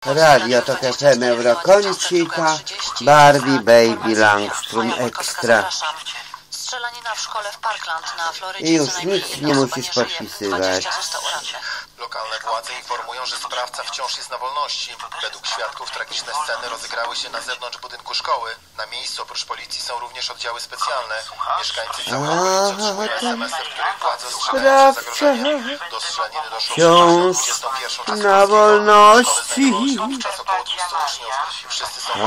Radio Tok FM Eurokoncita, Barbie Baby Langstrom Extra. Strzelanina w szkole w Parkland na Florydzie. I już nic nie musisz podpisywać. Lokalne władze informują, że sprawca wciąż jest na wolności. Według świadków tragiczne sceny rozegrały się na zewnątrz budynku szkoły. Na miejscu oprócz policji są również oddziały specjalne. Mieszkańcy całego otrzymują SMS-y, w których władze ostrzegają przed zagrożeniem. Do strzelaniny doszło Wciąż na wolności. Podczas około 200 uczniów. Wszyscy są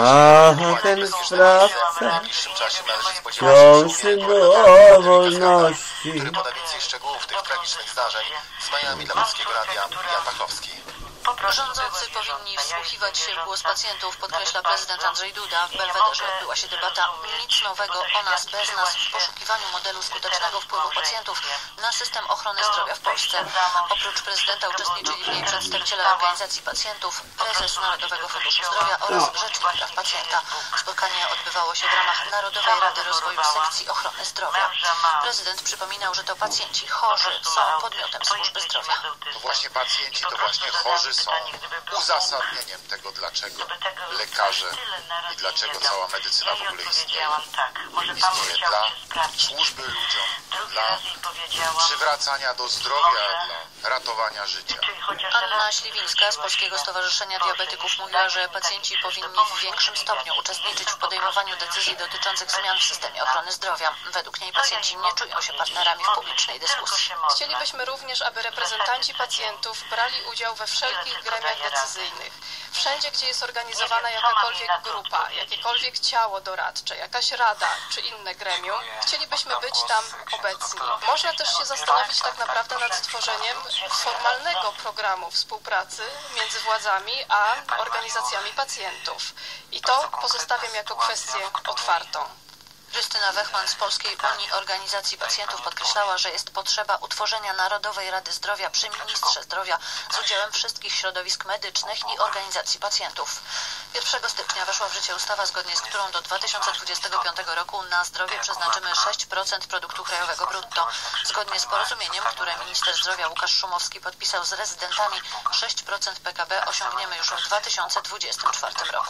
ten sprawca w najbliższym czasie należy spodziewać wciąż się na wolności. który poda więcej szczegółów tych tragicznych zdarzeń. Z Miami dla Polskiego Radia, Jan Pachlowski. Rządzący powinni wsłuchiwać się w głos pacjentów, podkreśla prezydent Andrzej Duda. W Belwederze odbyła się debata "Nic nowego o nas bez nas" w poszukiwaniu modelu skutecznego wpływu pacjentów na system ochrony zdrowia w Polsce. Oprócz prezydenta uczestniczyli w niej przedstawiciele organizacji pacjentów, prezes Narodowego Funduszu Zdrowia oraz Rzecznik Praw Pacjenta. Spotkanie odbywało się w ramach Narodowej Rady Rozwoju Sekcji Ochrony Zdrowia. Prezydent przypominał, że to pacjenci chorzy są podmiotem służby zdrowia. To właśnie pacjenci, to właśnie chorzy są uzasadnieniem tego, dlaczego lekarze i dlaczego cała medycyna w ogóle istnieje. Istnieje dla służby ludziom, dla przywracania do zdrowia, dla ratowania życia. Anna Śliwińska z Polskiego Stowarzyszenia Diabetyków mówiła, że pacjenci powinni w większym stopniu uczestniczyć w podejmowaniu decyzji dotyczących zmian w systemie ochrony zdrowia. Według niej pacjenci nie czują się partnerami w publicznej dyskusji. Chcielibyśmy również, aby reprezentanci pacjentów brali udział we wszelkich gremiach decyzyjnych. Wszędzie, gdzie jest organizowana jakakolwiek grupa, jakiekolwiek ciało doradcze, jakaś rada czy inne gremium, chcielibyśmy być tam obecni. Można też się zastanowić tak naprawdę nad stworzeniem formalnego programu współpracy między władzami a organizacjami pacjentów. I to pozostawiam jako kwestię otwartą. Krystyna Wechman z Polskiej Unii Organizacji Pacjentów podkreślała, że jest potrzeba utworzenia Narodowej Rady Zdrowia przy Ministrze Zdrowia z udziałem wszystkich środowisk medycznych i organizacji pacjentów. 1 stycznia weszła w życie ustawa, zgodnie z którą do 2025 roku na zdrowie przeznaczymy 6% produktu krajowego brutto. Zgodnie z porozumieniem, które minister zdrowia Łukasz Szumowski podpisał z rezydentami, 6% PKB osiągniemy już w 2024 roku.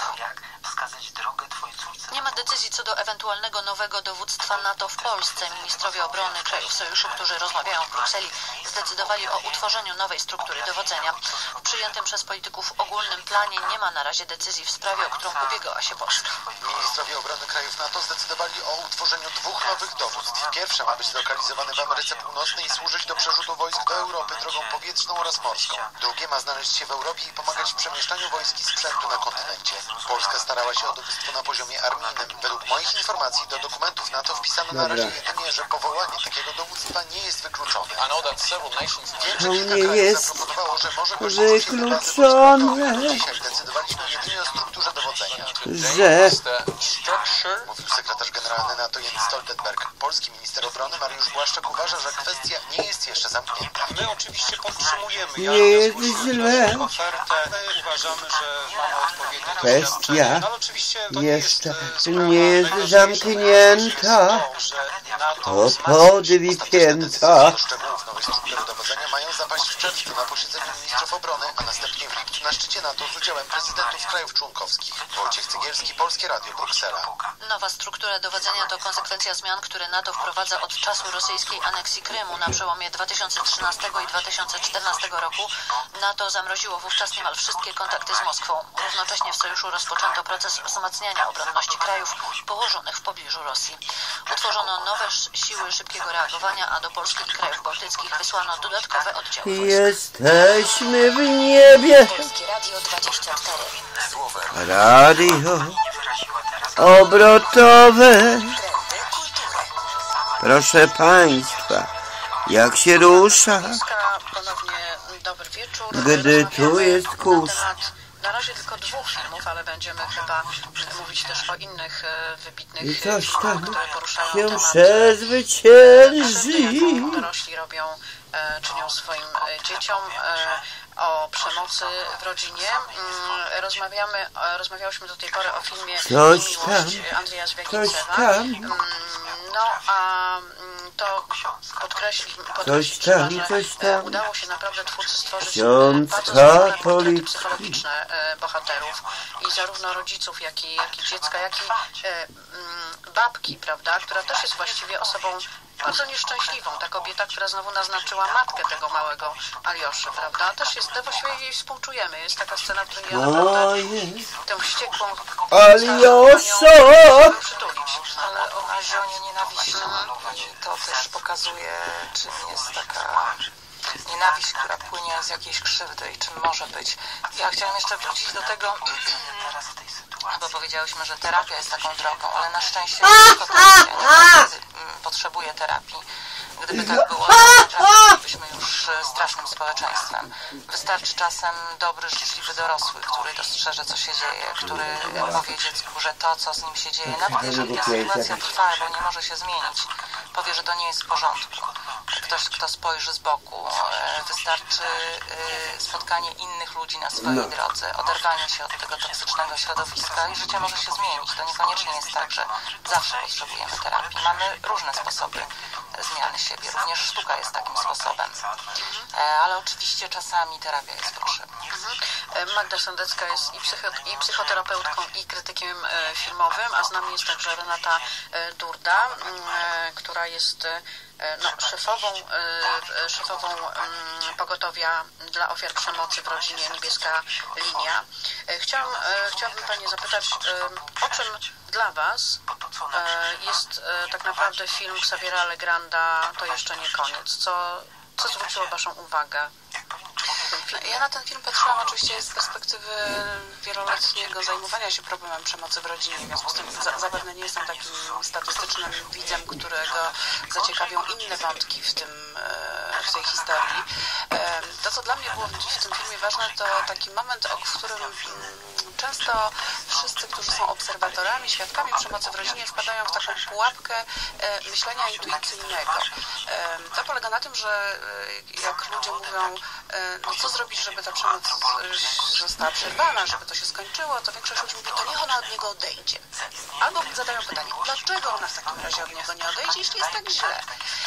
Nie ma decyzji co do ewentualnego nowego dowództwa NATO w Polsce. Ministrowie obrony krajów sojuszu, którzy rozmawiają w Brukseli, zdecydowali o utworzeniu nowej struktury dowodzenia. W przyjętym przez polityków ogólnym planie nie ma na razie decyzji w sprawie, o którą ubiegała się Polska. Ministrowie obrony krajów NATO zdecydowali o utworzeniu 2 nowych dowództw. Pierwsze ma być zlokalizowane w Ameryce Północnej i służyć do przerzutu wojsk do Europy drogą powietrzną oraz morską. Drugie ma znaleźć się w Europie i pomagać w przemieszczaniu wojsk i sprzętu na kontynencie. Polska starała się o dowództwo na poziomie armijnym. Według moich informacji do dokumentów NATO wpisano na razie jedynie, że powołanie takiego dowództwa nie jest wykluczone. To nie jest zaproponowało, że może wykluczone, Dzisiaj decydowaliśmy jedynie o strukturze dowodzenia. że Mówił sekretarz generalny NATO Jens Stoltenberg. Polski minister obrony Mariusz Błaszczak uważa, że kwestia nie jest jeszcze zamknięta. My oczywiście podtrzymujemy nie jest źle. ofertę. My uważamy, że mamy odpowiednie Kwestia ale oczywiście to jeszcze sprawa nie jest najważniejsza. zamknięta, Że NATO to wzmacnia podwipięta. Do szczegółów nowej struktury dowodzenia mają zapaść w czerwcu na posiedzeniu ministrów obrony, a następnie w lipcu na szczycie NATO z udziałem prezydentów krajów członkowskich. Wojciech Cegielski, Polskie Radio, Bruksela. Nowa struktura dowodzenia to konsekwencja zmian, które NATO wprowadza od czasu rosyjskiej aneksji Krymu. Na przełomie 2013 i 2014 roku NATO zamroziło wówczas niemal wszystkie kontakty z Moskwą. Równocześnie w sojuszu rozpoczęto proces wzmacniania obronności krajów położonych w pobliżu Rosji. Utworzono nowe siły szybkiego reagowania, a do Polski i krajów bałtyckich wysłano dodatkowe oddziały wojsk. Jesteśmy w niebie. Polskie Radio 24. Radio obrotowe. Proszę Państwa, jak się rusza, Ponownie dobry wieczór. gdy tu jest kus. Na razie tylko 2 filmów, ale będziemy chyba mówić też o innych wybitnych I coś filmach, tam które poruszają się temat przezwycięży. jaką dorośli czynią swoim dzieciom, o przemocy w rodzinie. Rozmawiałyśmy do tej pory o filmie Coś Miłość tam, Andrzeja coś Zwiagniewa. tam. No a to podkreślić, Coś że tam. udało się naprawdę twórcy stworzyć Ksiądz bardzo wspólne portrety katolicki. psychologiczne bohaterów i zarówno rodziców, jak i dziecka, jak i babki, prawda, która też jest właściwie osobą bardzo nieszczęśliwą. Ta kobieta, która znowu naznaczyła matkę tego małego Alioszy, prawda, też jest, właściwie jej współczujemy. Jest taka scena, w której ja naprawdę tę wściekłą Alioszo! przytulić. Ale o nazionie nienawiści i to też pokazuje, czym jest taka nienawiść, która płynie z jakiejś krzywdy i czym może być. Ja chciałam jeszcze wrócić do tego, bo powiedziałyśmy, że terapia jest taką drogą, ale na szczęście tylko terapia nie każdy potrzebuje terapii. Gdyby tak było, to naprawdę bylibyśmy już strasznym społeczeństwem. Wystarczy czasem dobry, życzliwy dorosły, który dostrzeże, co się dzieje, który powie dziecku, że to, co z nim się dzieje, nawet jeżeli ta sytuacja trwa, bo nie może się zmienić, powie, że to nie jest w porządku. Ktoś, kto spojrzy z boku, wystarczy spotkanie innych ludzi na swojej drodze, oderwanie się od tego toksycznego środowiska i życie może się zmienić. To niekoniecznie jest tak, że zawsze potrzebujemy terapii. Mamy różne sposoby zmiany siebie. Również sztuka jest takim sposobem. Ale oczywiście czasami terapia jest potrzebna. Magda Sendecka jest i psychoterapeutką, i krytykiem filmowym, a z nami jest także Renata Durda, która jest szefową pogotowia dla ofiar przemocy w rodzinie Niebieska Linia. Chciałabym Panie zapytać, o czym dla Was jest tak naprawdę film Xaviera Legranda To jeszcze nie koniec? Co zwróciło Waszą uwagę? Ja na ten film patrzyłam oczywiście z perspektywy wieloletniego zajmowania się problemem przemocy w rodzinie. W związku z tym zapewne nie jestem takim statystycznym widzem, którego zaciekawią inne wątki w tej historii. To, co dla mnie było w tym filmie ważne, to taki moment, w którym często wszyscy, którzy są obserwatorami, świadkami przemocy w rodzinie, wpadają w taką pułapkę myślenia intuicyjnego. To polega na tym, że jak ludzie mówią, no co zrobić, żeby ta przemoc została przerwana, żeby to się skończyło, to większość ludzi mówi, to niech ona od niego odejdzie. Albo zadają pytanie, dlaczego ona w takim razie od niego nie odejdzie, jeśli jest tak źle?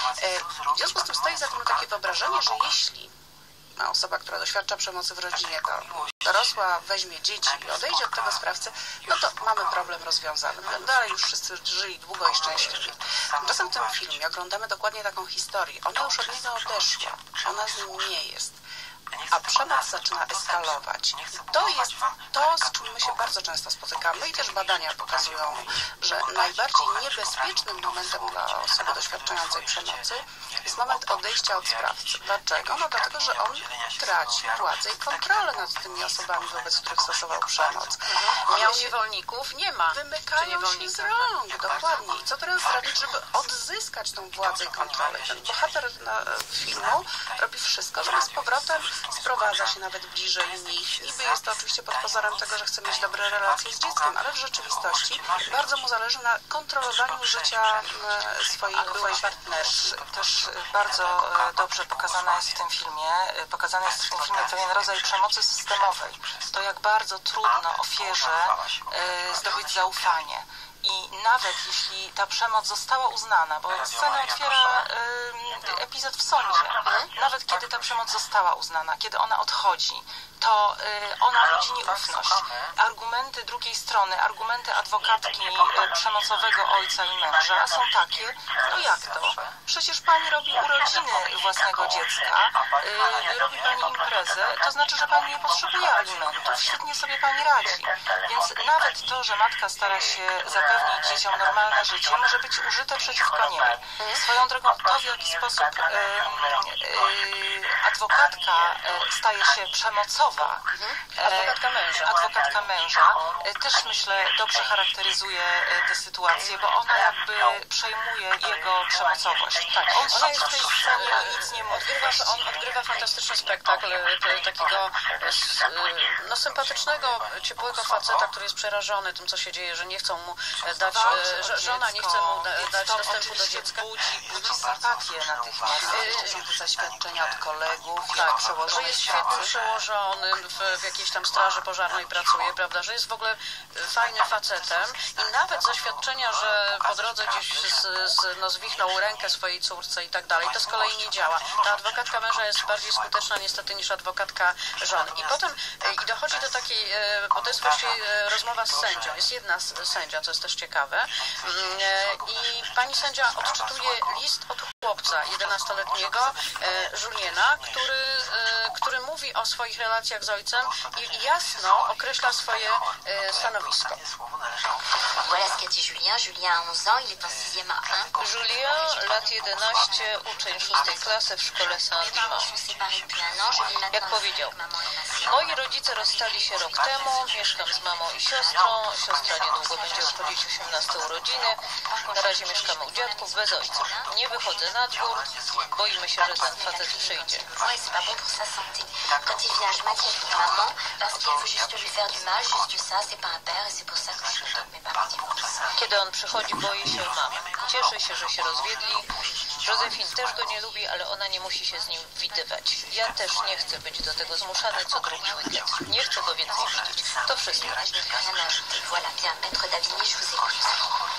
W związku z tym stoi za tym takie wyobrażenie, że jeśli osoba, która doświadcza przemocy w rodzinie, to dorosła, weźmie dzieci i odejdzie od tego sprawcy, no to mamy problem rozwiązany. Dalej już wszyscy żyli długo i szczęśliwie. Tymczasem w tym filmie oglądamy dokładnie taką historię. Ona już od niego odeszła. Ona z nim nie jest. A przemoc zaczyna eskalować. To jest to, z czym my się bardzo często spotykamy i też badania pokazują, że najbardziej niebezpiecznym momentem dla osoby doświadczającej przemocy jest moment odejścia od sprawcy. Dlaczego? No dlatego, że on traci władzę i kontrolę nad tymi osobami, wobec których stosował przemoc. Miał niewolników? Nie ma. Wymykają się z rąk, dokładnie. I co teraz zrobić, żeby odzyskać tą władzę i kontrolę? Ten bohater filmu robi wszystko, żeby z powrotem sprowadza się nawet bliżej nich. Niby jest to oczywiście pod pozorem tego, że chce mieć dobre relacje z dzieckiem, ale w rzeczywistości bardzo mu zależy na kontrolowaniu życia swojej byłej partnerki. Też bardzo dobrze pokazana jest w tym filmie, pewien rodzaj przemocy systemowej. To jak bardzo trudno ofierze zdobyć zaufanie. I nawet jeśli ta przemoc została uznana, bo scenę otwiera epizod w sądzie, nawet kiedy ta przemoc została uznana, kiedy ona odchodzi, to ona budzi nieufność. Argumenty drugiej strony, argumenty adwokatki przemocowego ojca i męża są takie, no jak to? Przecież pani robi urodziny własnego dziecka, robi pani imprezę, to znaczy, że pani nie potrzebuje alimentów, świetnie sobie pani radzi. Więc nawet to, że matka stara się zapewnić dzieciom normalne życie, może być użyte przeciwko niej. Swoją drogą to, w jaki sposób adwokatka staje się przemocowa, adwokatka męża, też myślę dobrze charakteryzuje tę sytuację, bo ona jakby przejmuje jego przemocowość. Tak, on siedzi w tej scenie i nic nie mówi. On odgrywa fantastyczny spektakl takiego sympatycznego, ciepłego faceta, który jest przerażony tym, co się dzieje, że nie chcą mu dać, żona nie chce mu dać dostępu do dziecka. Budzi sympatię natychmiast. Zaświadczenia od kolegów, że jest świetnym przełożonym, uzdolnionym, w jakiejś tam straży pożarnej pracuje, prawda, że jest w ogóle fajnym facetem i nawet zaświadczenia, że po drodze gdzieś zwichnął rękę swojej córce i tak dalej, to z kolei nie działa. Ta adwokatka męża jest bardziej skuteczna niestety niż adwokatka żony. I potem dochodzi do takiej, bo to jest właściwie rozmowa z sędzią. Jest jedna sędzia, co jest też ciekawe. I pani sędzia odczytuje list od chłopca 11-letniego, Juliena, który mówi o swoich relacjach z ojcem i jasno określa swoje stanowisko. Voilà ce qu'a dit Julien. Julien a 11 ans, il est en 6e A1. Julien, lat 11, uczeń 6 klasy w szkole Saint-Dimanche. Jak powiedział, moi rodzice rozstali się rok temu, mieszkam z mamą i siostrą. Siostra niedługo będzie obchodzić 18 urodziny. Na razie mieszkamy u dziadków bez ojca. Nie wychodzę na dwór, boimy się, że ten facet przyjdzie. C'est pas bon pour sa santé. Quand il vient, je m'inquiète pour maman parce qu'il veut juste lui faire du mal, juste ça. C'est pas un père et c'est pour ça que je ne donne mes parents divorce. Kiedy on przychodzi, boję się mamy. Cieszę się, że się rozwiedli. Józefine też go nie lubi, ale ona nie musi się z nim widywać. Ja też nie chcę być do tego zmuszany co drugi weekend. Nie chcę go więcej widzieć. To wszystko. Voilà, bien, maître Davigny, je vous écoute.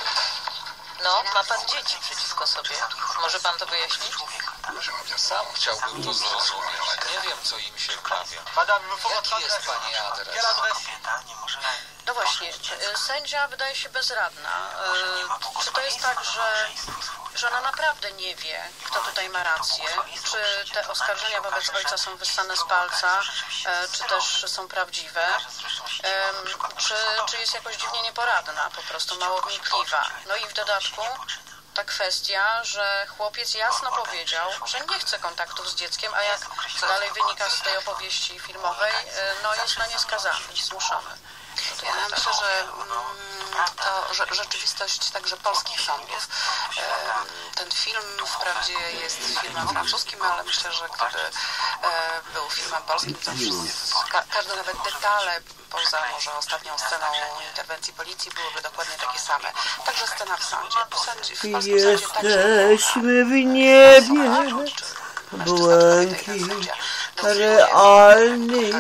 No, ma pan dzieci przeciwko sobie. Może pan to wyjaśnić? Sam chciałbym to zrozumieć. Nie wiem, co im się wprawia. Jaki jest pani adres? No właśnie, sędzia wydaje się bezradna. Czy to jest tak, że ona naprawdę nie wie, kto tutaj ma rację? Czy te oskarżenia wobec ojca są wyssane z palca, czy też są prawdziwe? Czy jest jakoś dziwnie nieporadna, po prostu mało wnikliwa? No i w dodatku ta kwestia, że chłopiec jasno powiedział, że nie chce kontaktów z dzieckiem, a jak dalej wynika z tej opowieści filmowej, no jest na nie skazany, zmuszony. Ja myślę, że to rzeczywistość także polskich sądów. Ten film wprawdzie jest filmem francuskim, ale myślę, że gdyby był filmem polskim, to każde nawet detale, poza może ostatnią sceną interwencji policji, byłyby dokładnie takie same. Także scena w sądzie. W polskim sądzie Jesteśmy w niebie, błękit realny.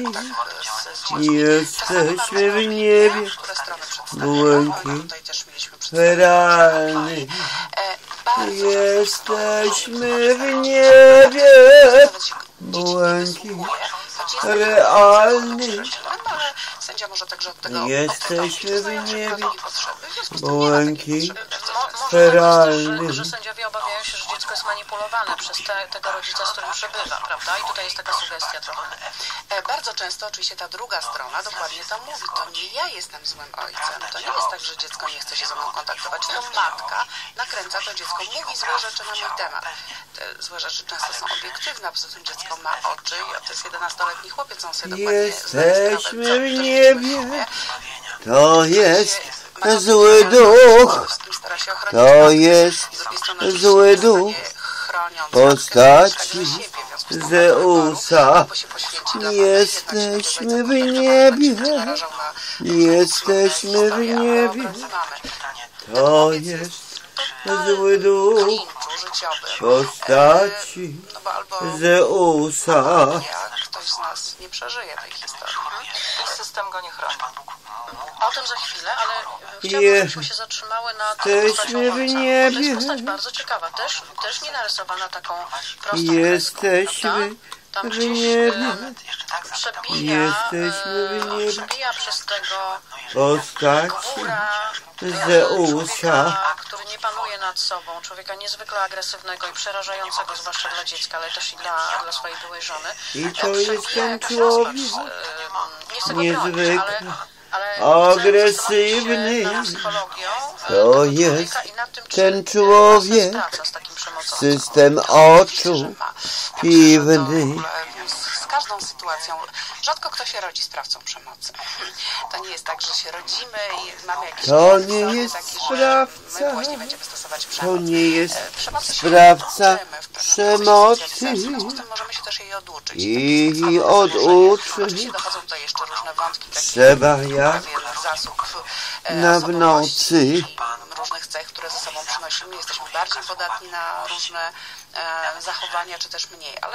Jesteśmy w niebie, błękit realny. Jesteśmy w niebie, błękit realny. Sędzia może także od tego jesteśmy w niebie, błękit Może realny. że sędziowie obawiają się, że dziecko jest manipulowane przez tego rodzica, z którym przebywa, prawda? I tutaj jest taka sugestia trochę. Bardzo często oczywiście ta druga strona dokładnie to mówi. To nie ja jestem złym ojcem. To nie jest tak, że dziecko nie chce się ze mną kontaktować. To matka nakręca to dziecko, mówi złe rzeczy na mój temat. Te złe rzeczy często są obiektywne, poza tym dziecko ma oczy i to jest 11-letni chłopiec, on sobie dokładnie Jesteśmy w niebie, to jest zły duch, to jest zły duch postaci Zeusa. Jesteśmy w niebie, jesteśmy w niebie, to jest zły duch postaci Zeusa. Ktoś z nas nie przeżyje tej historii i system go nie chroni. O tym za chwilę, ale chciałabym, żebyśmy się zatrzymały nad postacią ojca. To jest postać bardzo ciekawa, też nie narysowana taką prostą Jesteśmy tam w gdzieś niebie, przebija przez tego postaci góra Zeusa. który nie panuje nad sobą, człowieka niezwykle agresywnego i przerażającego, zwłaszcza dla dziecka, ale też i dla swojej byłej żony. I to jest ten człowiek nie chcę go bronić, ale agresywny. To jest ten człowiek, system oczu piwny. Z każdą sytuacją rzadko kto się rodzi sprawcą przemocy. To nie jest tak, że się rodzimy i mamy jakiś to nie jest sprawca, my właśnie będziemy stosować przemoc. To nie jest sprawca przemocy. Możemy się też jej oduczyć. I oduczyć Dochodzą tutaj jeszcze różne wątki, trzeba jak zasób na w nocy. różnych cech, które ze sobą przynosimy. Jesteśmy bardziej podatni na różne zachowania, czy też mniej, ale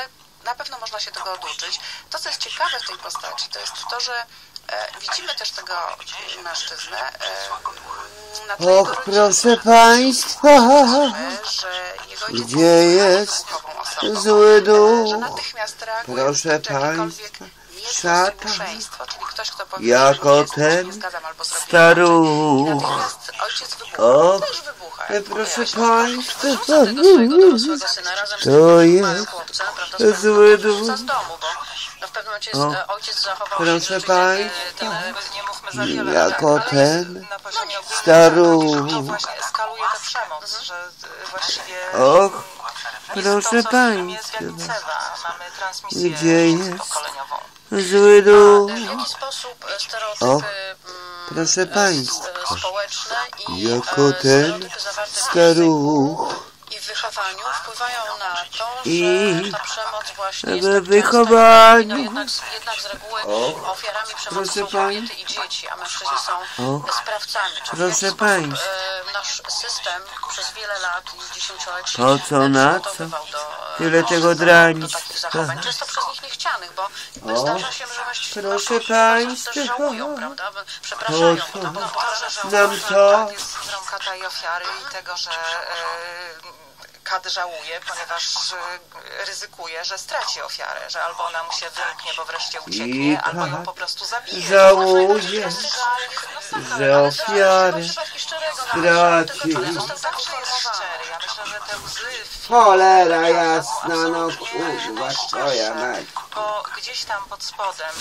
na pewno można się tego oduczyć. To, co jest ciekawe w tej postaci, to jest to, że widzimy też tego mężczyznę na tle jego rodziny. Proszę państwa, Że jego ojciec gdzie jest zły duch? że natychmiast reaguje, Proszę jakiekolwiek państwa, niezłośliwostwo, czyli ktoś, kto powie, jako że nie ten zgadzam albo zrobię staruch. inaczej. Natychmiast ojciec wybucha. O, Też wybucha. proszę Wyrzuca państwa, tego swojego dorosłego syna razem z to tym małym jest chłopcem, prawda, z zły wyrzuca duch. z domu, bo no, w pewnym momencie ojciec zachował się Proszę rzeczywiście, państwa, nie mówmy za wiele, jako ale ten na poziomie ogólnym staruch. to właśnie eskaluje tę przemoc, że właściwie Och, jest to, proszę co w filmie państwa, Zwianicewa. Mamy transmisję gdzie jest międzypokoleniową. zły duch? W jaki sposób Och, stereotypy proszę państwa, społeczne i jako ten stereotypy zawarte w staruch i w wychowaniu wpływają na to, i że ta przemoc właśnie jest we tak wychowaniu. częsta, jednak z reguły ofiarami przemocy Proszę są kobiety i dzieci, a mężczyźni są sprawcami. Czyli w proszę jaki sposób, państwa, nasz system przez wiele lat i dziesięcioleci po co na co? przygotowywał Tyle do tego do draństwa. takich zachowań, często przez nich niechcianych, bo zdarza się, że mężczyźni proszę państwa też państwa, żałują, prawda? Przepraszają, po co bo to nam to? Jest syndrom kata i ofiary i tego, że kat żałuje, ponieważ ryzykuje, że straci ofiarę, że albo ona mu się wymknie, bo wreszcie ucieknie, albo ją po prostu zabije. Żałuje, że ofiary straci. Ale to zawsze jest szczery. Ja myślę, że te łzy Cholera jasna, no kurwa, twoja mać. bo gdzieś tam pod spodem,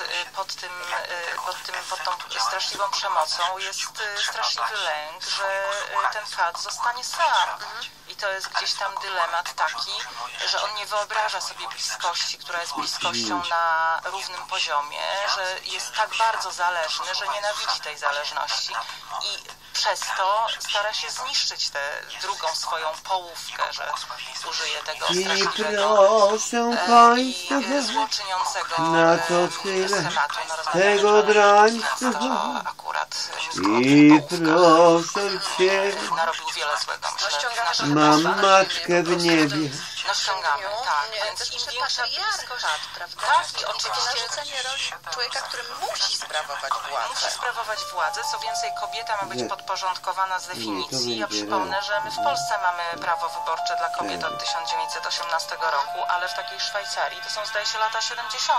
pod tą straszliwą przemocą jest straszliwy lęk, że ten kat zostanie sam. I to jest gdzieś tam dylemat taki, że on nie wyobraża sobie bliskości, która jest bliskością na równym poziomie, że jest tak bardzo zależny, że nienawidzi tej zależności i przez to stara się zniszczyć tę drugą swoją połówkę, że użyje tego I straszliwego proszę państwa, i złoczyniącego na to tyle schematu tego draństwa. to akurat I proszę cię, narobił wiele złego, myślę. mam matkę w niebie. No ściągamy, tak. Więc też im myślę, większa patriarchat, prawda? Tak, i Czyli oczywiście narzucenie roli człowieka, który musi sprawować musi władzę. sprawować władzę. Co więcej, kobieta ma być Nie. podporządkowana z definicji. Ja będzie przypomnę, że my w Polsce mamy prawo wyborcze dla kobiet od 1918 roku, ale w takiej Szwajcarii to są, zdaje się, lata 70.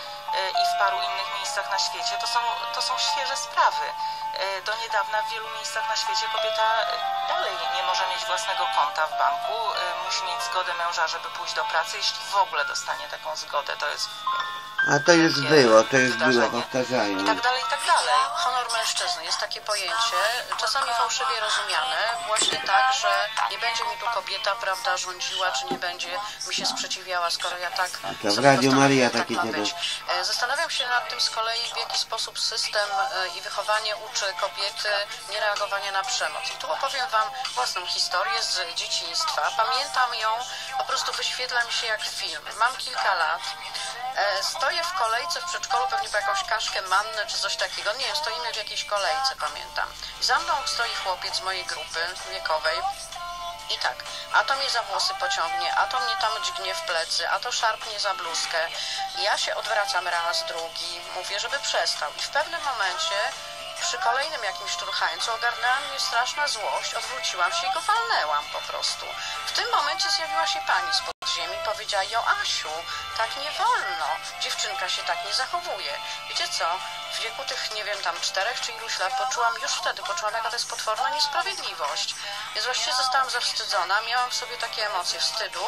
I w paru innych miejscach na świecie to są świeże sprawy. Do niedawna w wielu miejscach na świecie kobieta dalej nie może mieć własnego konta w banku, musi mieć zgodę męża, żeby pójść do pracy, jeśli w ogóle dostanie taką zgodę. To jest A to już było, wydarzenie. powtarzają. I tak dalej, i tak dalej. Honor mężczyzny jest takie pojęcie, czasami fałszywie rozumiane, właśnie tak, że nie będzie mi tu kobieta, prawda, rządziła, czy nie będzie mi się sprzeciwiała, skoro ja tak To w sobie Radiu Maria postanowię, takie tak ma dziady. być. Zastanawiam się nad tym z kolei, w jaki sposób system i wychowanie uczy kobiety niereagowania na przemoc. I tu opowiem Wam własną historię z dzieciństwa. Pamiętam ją, po prostu wyświetla mi się jak film. Mam kilka lat. Stoję w kolejce w przedszkolu, pewnie po jakąś kaszkę mannę czy coś takiego. Nie wiem, stoimy w jakiejś kolejce, pamiętam. I za mną stoi chłopiec z mojej grupy wiekowej. I tak, a to mnie za włosy pociągnie, a to mnie tam dźgnie w plecy, a to szarpnie za bluzkę. I ja się odwracam raz, drugi, mówię, żeby przestał. I w pewnym momencie, przy kolejnym jakimś szturchańcu, ogarnęła mnie straszna złość, odwróciłam się i go walnęłam po prostu. W tym momencie zjawiła się pani spod ziemi i powiedziała: Joasiu, tak nie wolno, dziewczynka się tak nie zachowuje. Wiecie co, w wieku tych, nie wiem, tam 4 czy iluś lat już wtedy poczułam, jaka to jest potworna niesprawiedliwość. Więc właściwie zostałam zawstydzona, miałam w sobie takie emocje wstydu,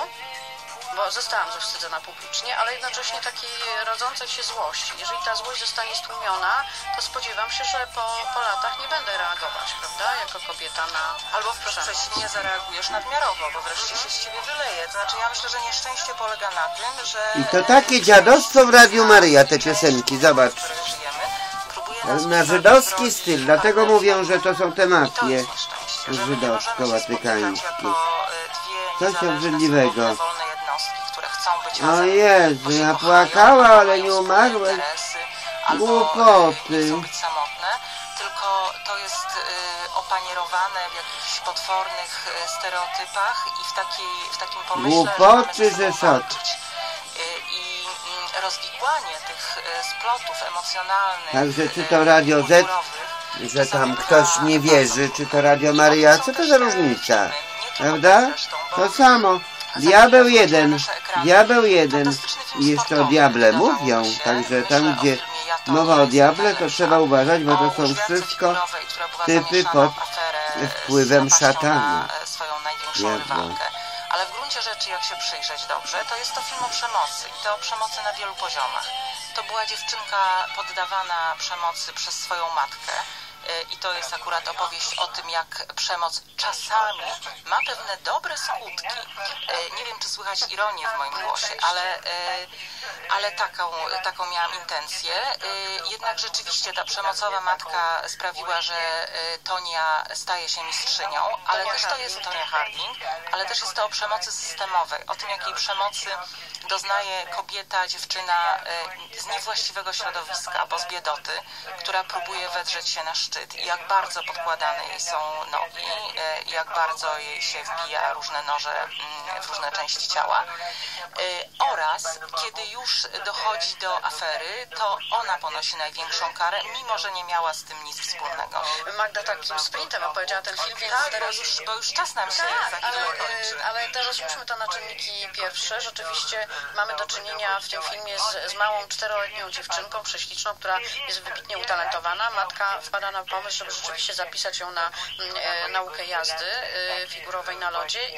bo zostałam zawstydzona publicznie, ale jednocześnie takiej rodzącej się złości. Jeżeli ta złość zostanie stłumiona, to spodziewam się, że po latach nie będę reagować, prawda, jako kobieta na Albo wprost przeciwnie, zareagujesz nadmiarowo, bo wreszcie się z ciebie wyleje. To znaczy, ja myślę, że nieszczęście polega na tym, że... I to takie dziadostwo w Radiu Maria, te piosenki, zobacz. w których żyjemy, próbuje nas Na ustawić żydowski w roli styl, dlatego mówią, że to są te I to mafie jest nieszczęście, że my nie możemy się żydowsko-watykańskie. spotykać jako dwie Coś niezależne, obrzydliwego. swobodne, wolne jednostki, które chcą być O razem, Jezu, bo się ja kochają, płakała, albo ale mają nie wspólne umarłem. interesy, albo Głupoty. nie chcą być samotne, tylko to jest opanierowane w jakichś potwornych stereotypach i w takim pomyśle, Głupoty, że mamy ze sobą że szat. walczyć. wywołanie tych splotów emocjonalnych. Także czy to Radio Z, że tam ktoś nie wierzy, czy to Radio Maryja, co to za różnica? Prawda? To samo. Diabeł jeden. I jeszcze o diable mówią. Także tam, gdzie mowa o diable, to trzeba uważać, bo to są wszystko typy pod wpływem szatana. Ale w gruncie rzeczy, jak się przyjrzeć dobrze, to jest to film o przemocy i to o przemocy na wielu poziomach. To była dziewczynka poddawana przemocy przez swoją matkę. I to jest akurat opowieść o tym, jak przemoc czasami ma pewne dobre skutki. Nie wiem, czy słychać ironię w moim głosie, ale taką miałam intencję. Jednak rzeczywiście ta przemocowa matka sprawiła, że Tonia staje się mistrzynią, ale też to jest Tonia Harding, ale też jest to o przemocy systemowej, o tym, jakiej przemocy doznaje kobieta, dziewczyna z niewłaściwego środowiska, bo z biedoty, która próbuje wedrzeć się na szczyt i jak bardzo podkładane jej są nogi, i jak bardzo jej się wbija różne noże w różne części ciała. Oraz kiedy już dochodzi do afery, to ona ponosi największą karę, mimo że nie miała z tym nic wspólnego. Magda takim sprintem opowiedziała ten film, więc Tak, teraz bo już czas nam się za chwilę kończy. ale teraz rzućmy to na czynniki pierwsze. Rzeczywiście mamy do czynienia w tym filmie z małą 4-letnią dziewczynką prześliczną, która jest wybitnie utalentowana. Matka wpada na pomysł, żeby rzeczywiście zapisać ją na naukę jazdy figurowej na lodzie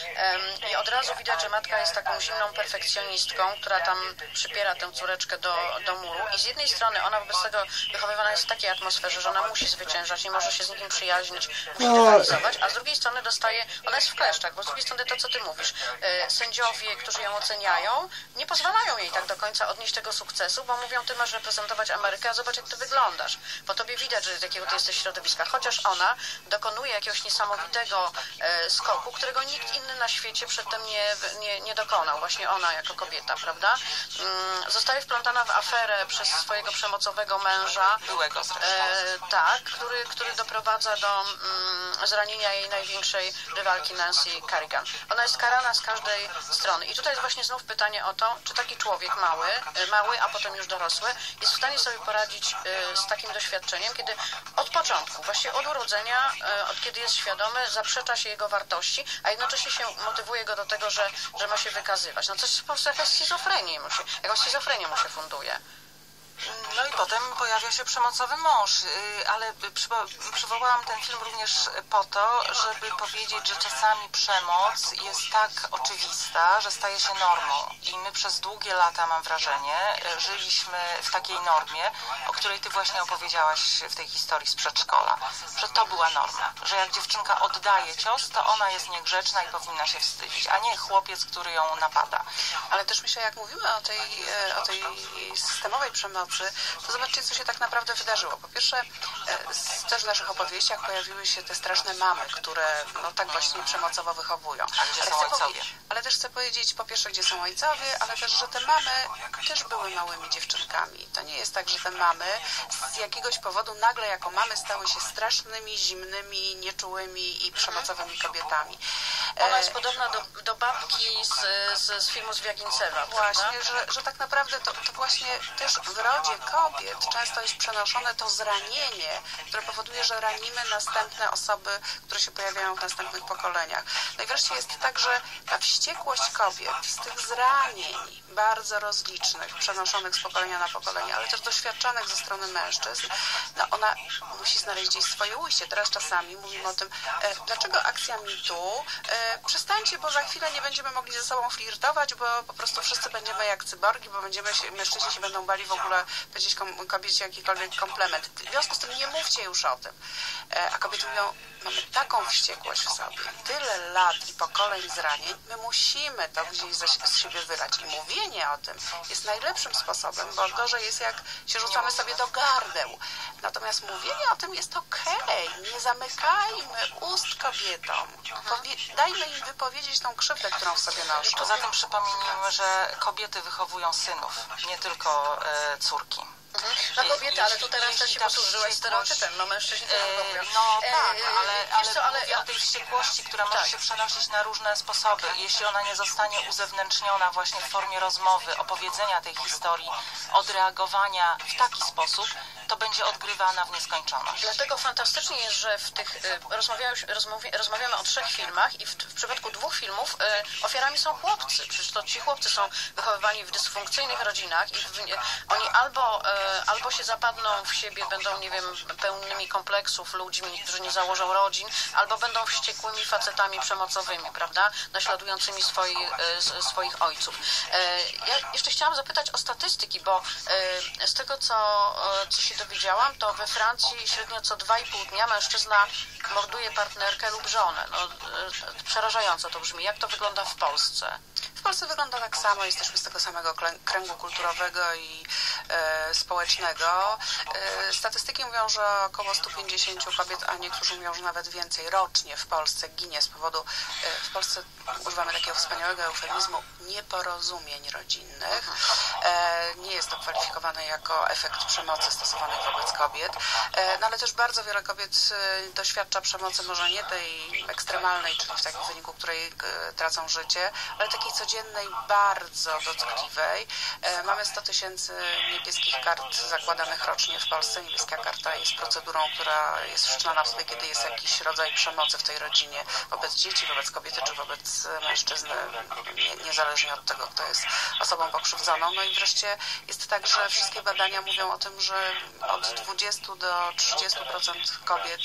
i od razu widać, że matka jest taką zimną perfekcjonistką, która tam przypiera tę córeczkę do muru i z jednej strony ona wobec tego wychowywana jest w takiej atmosferze, że ona musi zwyciężać, nie może się z nikim przyjaźnić, musi rywalizować, a z drugiej strony ona jest w kleszczach, bo z drugiej strony to, co ty mówisz, sędziowie, którzy ją oceniają, nie pozwalają jej tak do końca odnieść tego sukcesu, bo mówią, ty masz reprezentować Amerykę, a zobacz, jak ty wyglądasz. Po tobie widać, że z jakiego ty jesteś środowiska, chociaż ona dokonuje jakiegoś niesamowitego skoku, którego nikt inny na świecie przedtem nie dokonał. Właśnie ona jako kobieta, prawda? Zostaje wplątana w aferę przez swojego przemocowego męża. Byłego zresztą. Tak, który doprowadza do zranienia jej największej rywalki Nancy Kerrigan. Ona jest karana z każdej strony. I tutaj jest właśnie znów pytanie o to, czy taki człowiek mały, a potem już dorosły, jest w stanie sobie poradzić z takim doświadczeniem, kiedy od początku, właściwie od urodzenia, od kiedy jest świadomy, zaprzecza się jego wartości, a jednocześnie się motywuje go do tego, że ma się wykazywać. No coś po prostu jakąś schizofrenię mu się funduje. No i potem pojawia się przemocowy mąż, ale przywołałam ten film również po to, żeby powiedzieć, że czasami przemoc jest tak oczywista, że staje się normą. I my przez długie lata, mam wrażenie, żyliśmy w takiej normie, o której ty właśnie opowiedziałaś w tej historii z przedszkola. Że to była norma, że jak dziewczynka oddaje cios, to ona jest niegrzeczna i powinna się wstydzić, a nie chłopiec, który ją napada. Ale też myślę, jak mówimy o tej systemowej przemocy, to zobaczcie, co się tak naprawdę wydarzyło. Po pierwsze, też w naszych opowieściach pojawiły się te straszne mamy, które tak właśnie przemocowo wychowują. A gdzie są ojcowie? Ale też chcę powiedzieć, po pierwsze, gdzie są ojcowie, ale też, że te mamy też były małymi dziewczynkami. To nie jest tak, że te mamy z jakiegoś powodu nagle jako mamy stały się strasznymi, zimnymi, nieczułymi i przemocowymi kobietami. Ona jest podobna do babki z filmu Zwiagincewa. Właśnie, że tak naprawdę to właśnie też w rodzie kobiet często jest przenoszone to zranienie, które powoduje, że ranimy następne osoby, które się pojawiają w następnych pokoleniach. No i wreszcie jest tak, że ta wściekłość kobiet z tych zranień bardzo rozlicznych, przenoszonych z pokolenia na pokolenie, ale też doświadczanych ze strony mężczyzn, ona musi znaleźć gdzieś swoje ujście. Teraz czasami mówimy o tym, dlaczego akcja MeToo, przestańcie, bo za chwilę nie będziemy mogli ze sobą flirtować, bo po prostu wszyscy będziemy jak cyborgi, bo mężczyźni się będą bali w ogóle powiedzieć kobiecie jakikolwiek komplement. W związku z tym nie mówcie już o tym. A kobiety mówią, mamy taką wściekłość w sobie, tyle lat i pokoleń zranień, my musimy to gdzieś z siebie wylać. I mówienie o tym jest najlepszym sposobem, bo gorzej jest, jak się rzucamy sobie do gardeł. Natomiast mówienie o tym jest okej. Nie zamykajmy ust kobietom. Dajmy im wypowiedzieć tą krzywdę, którą w sobie noszą. Poza tym przypomnijmy, że kobiety wychowują synów, nie tylko córki. Na kobiety, ale tu teraz też się posłużyłaś stereotypem, no mężczyźni też mówią. No tak, ale ale mówię o tej wściekłości, która może się przenosić na różne sposoby. Jeśli ona nie zostanie uzewnętrzniona właśnie w formie rozmowy, opowiedzenia tej historii, odreagowania w taki sposób, to będzie odgrywana w nieskończoność. Dlatego fantastycznie jest, że w tych rozmawiamy o 3 filmach i w przypadku 2 filmów ofiarami są chłopcy. Przecież to ci chłopcy są wychowywani w dysfunkcyjnych rodzinach i oni albo się zapadną w siebie, będą, nie wiem, pełnymi kompleksów ludźmi, którzy nie założą rodzin, albo będą wściekłymi facetami przemocowymi, prawda, naśladującymi swoich ojców. Ja jeszcze chciałam zapytać o statystyki, bo z tego, co się dowiedziałam, to we Francji średnio co 2,5 dnia mężczyzna morduje partnerkę lub żonę. No, przerażająco to brzmi. Jak to wygląda w Polsce? W Polsce wygląda tak samo, jesteśmy z tego samego kręgu kulturowego i społecznego. Statystyki mówią, że około 150 kobiet, a niektórzy mówią, że nawet więcej rocznie w Polsce ginie z powodu, w Polsce używamy takiego wspaniałego eufemizmu, nieporozumień rodzinnych. Nie jest to kwalifikowane jako efekt przemocy stosowanej wobec kobiet, no ale też bardzo wiele kobiet doświadcza przemocy, może nie tej ekstremalnej, czyli w takim wyniku której tracą życie, ale takiej codziennej, bardzo dotkliwej. Mamy 100 000 niebieskich kart zakładanych rocznie w Polsce. Niebieska karta jest procedurą, która jest wszczynana wtedy, kiedy jest jakiś rodzaj przemocy w tej rodzinie wobec dzieci, wobec kobiety czy wobec mężczyzny, niezależnie od tego, kto jest osobą pokrzywdzoną. No i wreszcie jest tak, że wszystkie badania mówią o tym, że od 20 do 30% kobiet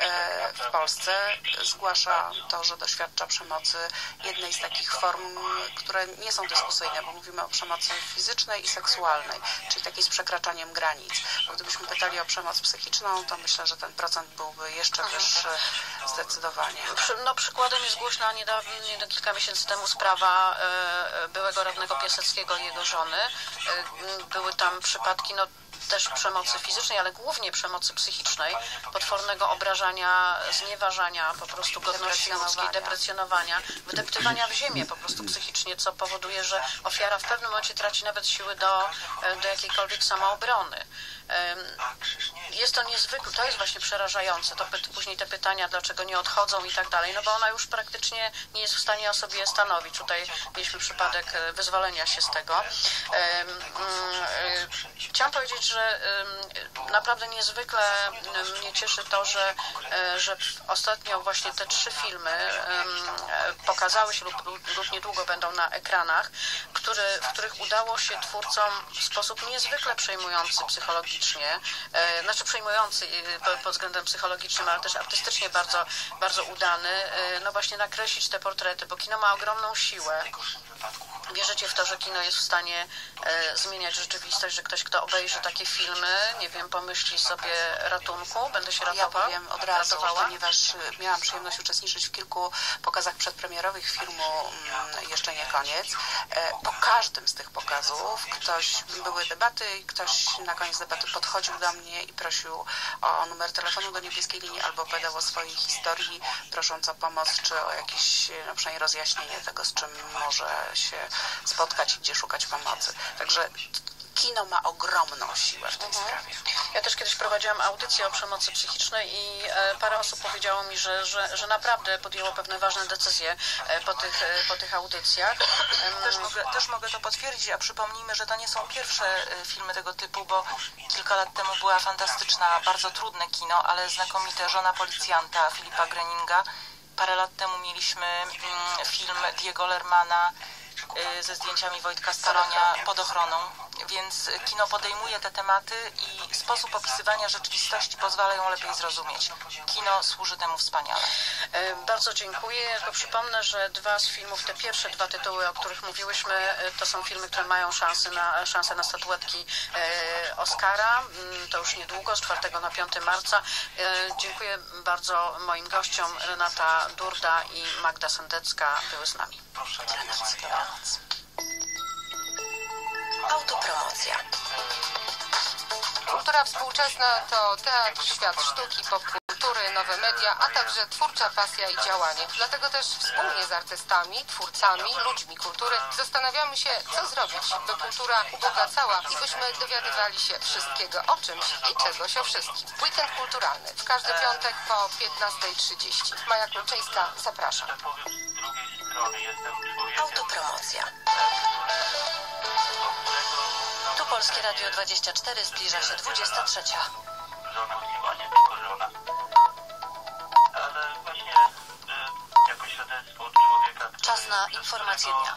w Polsce zgłasza to, że doświadcza przemocy, jednej z takich form, które nie są dyskusyjne, bo mówimy o przemocy fizycznej i seksualnej, czyli takiej z przekraczaniem granic. Bo gdybyśmy pytali o przemoc psychiczną, to myślę, że ten procent byłby jeszcze wyższy zdecydowanie. No, przykładem jest głośna kilka miesięcy temu sprawa byłego radnego Piaseckiego i jego żony. Były tam przypadki, no, też przemocy fizycznej, ale głównie przemocy psychicznej, potwornego obrażania, znieważania po prostu godności ludzkiej, deprecjonowania, wydeptywania w ziemię po prostu psychicznie, co powoduje, że ofiara w pewnym momencie traci nawet siły do jakiejkolwiek samoobrony. Jest to niezwykle, to jest właśnie przerażające, to później te pytania, dlaczego nie odchodzą i tak dalej, no bo ona już praktycznie nie jest w stanie o sobie stanowić. Tutaj mieliśmy przypadek wyzwolenia się z tego. Chciałam powiedzieć, że naprawdę niezwykle mnie cieszy to, że ostatnio właśnie te 3 filmy pokazały się lub niedługo będą na ekranach, w których udało się twórcom w sposób niezwykle przejmujący psychologicznie, znaczy przejmujący pod względem psychologicznym, ale też artystycznie bardzo, bardzo udany, no właśnie nakreślić te portrety, bo kino ma ogromną siłę. Wierzycie w to, że kino jest w stanie zmieniać rzeczywistość, że ktoś, kto obejrzy takie filmy, nie wiem, pomyśli sobie ratunku, będę się ratował? Ja powiem od razu, ponieważ miałam przyjemność uczestniczyć w kilku pokazach przedpremierowych filmu Jeszcze nie koniec. Po każdym z tych pokazów były debaty i ktoś na koniec debaty podchodził do mnie i prosił o numer telefonu do niebieskiej linii albo opowiadał o swojej historii, prosząc o pomoc czy o jakieś przynajmniej rozjaśnienie tego, z czym może się spotkać i gdzie szukać pomocy. Także kino ma ogromną siłę w tej sprawie. Ja też kiedyś prowadziłam audycję o przemocy psychicznej i parę osób powiedziało mi, że naprawdę podjęło pewne ważne decyzje po tych audycjach. Też mogę to potwierdzić, a przypomnijmy, że to nie są pierwsze filmy tego typu, bo kilka lat temu była fantastyczna, bardzo trudne kino, ale znakomite Żona policjanta Filipa Greninga. Parę lat temu mieliśmy film Diego Lermana ze zdjęciami Wojtka Staronia Pod ochroną, więc kino podejmuje te tematy i sposób opisywania rzeczywistości pozwala ją lepiej zrozumieć. Kino służy temu wspaniale. Bardzo dziękuję. Ja tylko przypomnę, że 2 z filmów, te pierwsze 2 tytuły, o których mówiłyśmy, to są filmy, które mają szansę na statuetki Oscara. To już niedługo, z 4 na 5 marca. Dziękuję bardzo moim gościom. Renata Durda i Magda Sendecka były z nami. Dobranoc. Kultura współczesna to teatr, świat sztuki, popkultura. kultury, nowe media, a także twórcza pasja i działanie. Dlatego też wspólnie z artystami, twórcami, ludźmi kultury zastanawiamy się, co zrobić, by kultura ubogacała i byśmy dowiadywali się wszystkiego o czymś i czegoś o wszystkim. Weekend kulturalny w każdy piątek po 15:30. Maja Kluczyńska, zapraszam. Autopromocja. Tu Polskie Radio 24, zbliża się 23. Żona chyba nie tylko żona. Ale właśnie jako świadectwo człowieka, który... Czas na informacje dnia.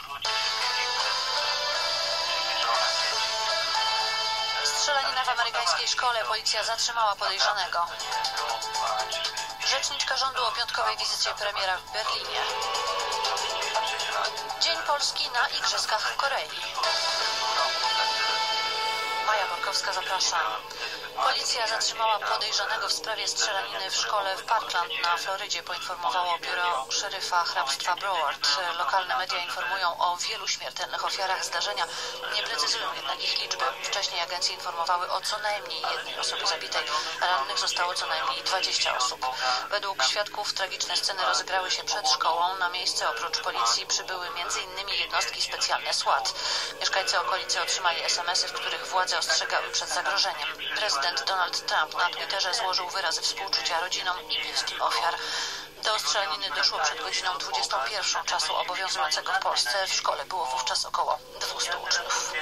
Strzelanina w amerykańskiej szkole. Policja zatrzymała podejrzanego. Rzeczniczka rządu o piątkowej wizycie premiera w Berlinie. Dzień Polski na Igrzyskach w Korei. Maja Borkowska, zapraszam. Policja zatrzymała podejrzanego w sprawie strzelaniny w szkole w Parkland na Florydzie, poinformowało biuro szeryfa hrabstwa Broward. Lokalne media informują o wielu śmiertelnych ofiarach zdarzenia, nie precyzują jednak ich liczby. Wcześniej agencje informowały o co najmniej jednej osobie zabitej. Rannych zostało co najmniej 20 osób. Według świadków tragiczne sceny rozegrały się przed szkołą. Na miejsce oprócz policji przybyły m.in. jednostki specjalne SWAT. Mieszkańcy okolicy otrzymali SMS-y, w których władze ostrzegały przed zagrożeniem. Prezydent Donald Trump na Twitterze złożył wyrazy współczucia rodzinom i bliskim ofiar. Do strzelaniny doszło przed godziną 21 czasu obowiązującego w Polsce. W szkole było wówczas około 200 uczniów.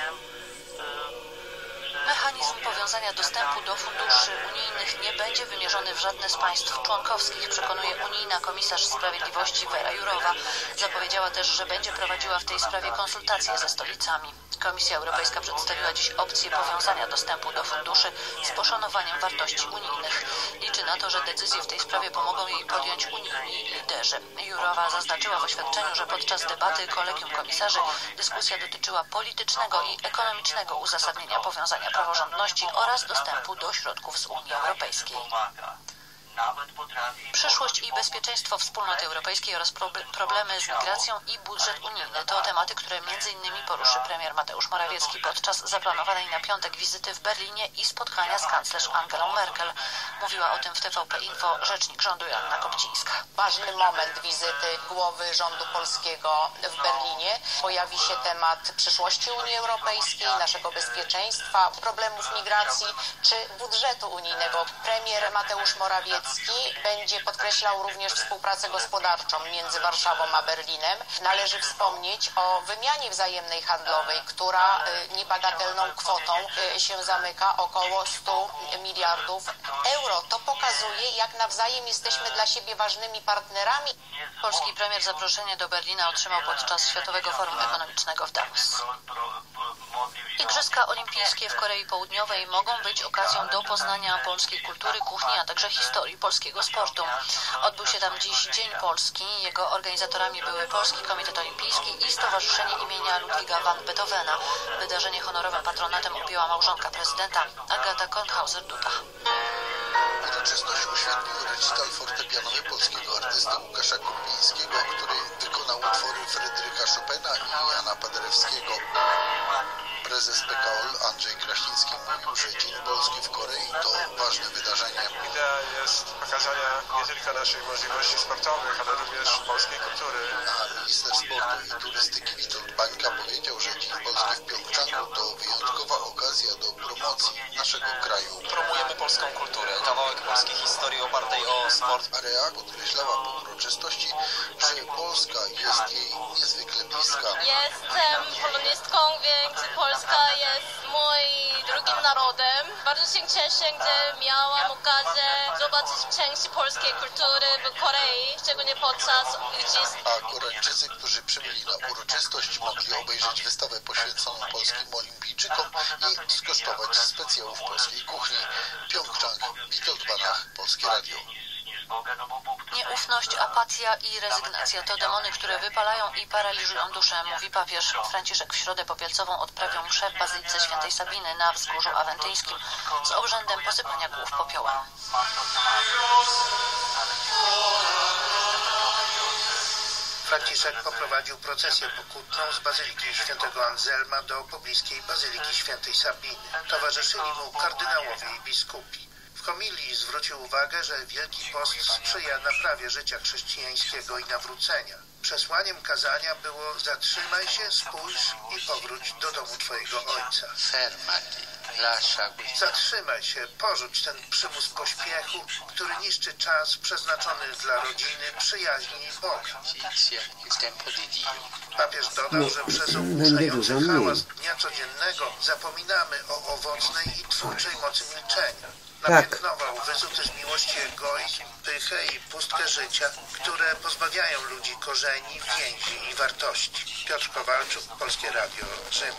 Mechanizm powiązania dostępu do funduszy unijnych nie będzie wymierzony w żadne z państw członkowskich, przekonuje unijna komisarz sprawiedliwości Vera Jourová. Zapowiedziała też, że będzie prowadziła w tej sprawie konsultacje ze stolicami. Komisja Europejska przedstawiła dziś opcję powiązania dostępu do funduszy z poszanowaniem wartości unijnych. Liczy na to, że decyzje w tej sprawie pomogą jej podjąć unijni liderzy. Jourová zaznaczyła w oświadczeniu, że podczas debaty kolegium komisarzy dyskusja dotyczyła politycznego i ekonomicznego uzasadnienia powiązania praworządności oraz dostępu do środków z Unii Europejskiej. Przyszłość i bezpieczeństwo wspólnoty europejskiej oraz problemy z migracją i budżet unijny to tematy, które m.in. poruszy premier Mateusz Morawiecki podczas zaplanowanej na piątek wizyty w Berlinie i spotkania z kanclerz Angelą Merkel. Mówiła o tym w TVP Info rzecznik rządu Joanna Kopcińska. Ważny moment wizyty głowy rządu polskiego w Berlinie. Pojawi się temat przyszłości Unii Europejskiej, naszego bezpieczeństwa, problemów migracji czy budżetu unijnego. Premier Mateusz Morawiecki będzie podkreślał również współpracę gospodarczą między Warszawą a Berlinem. Należy wspomnieć o wymianie wzajemnej handlowej, która niebagatelną kwotą się zamyka, około 100 miliardów euro. To pokazuje, jak nawzajem jesteśmy dla siebie ważnymi partnerami. Polski premier zaproszenie do Berlina otrzymał podczas Światowego Forum Ekonomicznego w Davos. Igrzyska olimpijskie w Korei Południowej mogą być okazją do poznania polskiej kultury, kuchni, a także historii polskiego sportu. Odbył się tam dziś Dzień Polski. Jego organizatorami były Polski Komitet Olimpijski i Stowarzyszenie imienia Ludwiga van Beethovena. Wydarzenie honorowym patronatem objęła małżonka prezydenta Agata Konthauser-Duda. Uroczystość uświetnił recital fortepianowy polskiego artysty Łukasza Kurpińskiego, który wykonał utwory Fryderyka Chopina i Jana Paderewskiego. Prezes PKOL Andrzej Kraśnicki mówił, że Dzień Polski w Korei to ważne wydarzenie. Idea jest pokazania nie tylko naszych możliwości sportowych, ale również polskiej kultury. A minister sportu i turystyki Witold Bańka powiedział, że Dzień Polski w Pjongczangu to wyjątkowa okazja do promocji naszego kraju. Promujemy polską kulturę, kawałek polskiej historii opartej o sport. Area podkreślała po uroczystości, że Polska jest jej niezwykle bliska. Jestem polonistką, więc Polska jest moim drugim narodem. Bardzo się cieszę, gdy miałam okazję zobaczyć część polskiej kultury w Korei, szczególnie podczas igrzysk. A Koreańczycy, którzy przybyli na uroczystość, mogli obejrzeć wystawę poświęconą polskim olimpijczykom i skosztować specjałów polskiej kuchni. Pjongczang, Witold Banach, Polskie Radio. Nieufność, apatia i rezygnacja to demony, które wypalają i paraliżują duszę, mówi papież. Franciszek w środę popielcową odprawił mszę w Bazylice Świętej Sabiny na Wzgórzu Awentyńskim z obrzędem posypania głów popiołem. Franciszek poprowadził procesję pokutną z Bazyliki Świętego Anzelma do pobliskiej Bazyliki Świętej Sabiny. Towarzyszyli mu kardynałowie i biskupi. W homilii zwrócił uwagę, że Wielki Post sprzyja naprawie życia chrześcijańskiego i nawrócenia. Przesłaniem kazania było: zatrzymaj się, spójrz i powróć do domu twojego ojca. Zatrzymaj się, porzuć ten przymus pośpiechu, który niszczy czas przeznaczony dla rodziny, przyjaźni i Boga. Papież dodał, że przez oburzający hałas dnia codziennego zapominamy o owocnej i twórczej mocy milczenia. Napiętnował wyrzuty z miłości egoizm, pychę i pustkę życia, które pozbawiają ludzi korzeni, więzi i wartości. Piotr Kowalczuk, Polskie Radio, Rzym.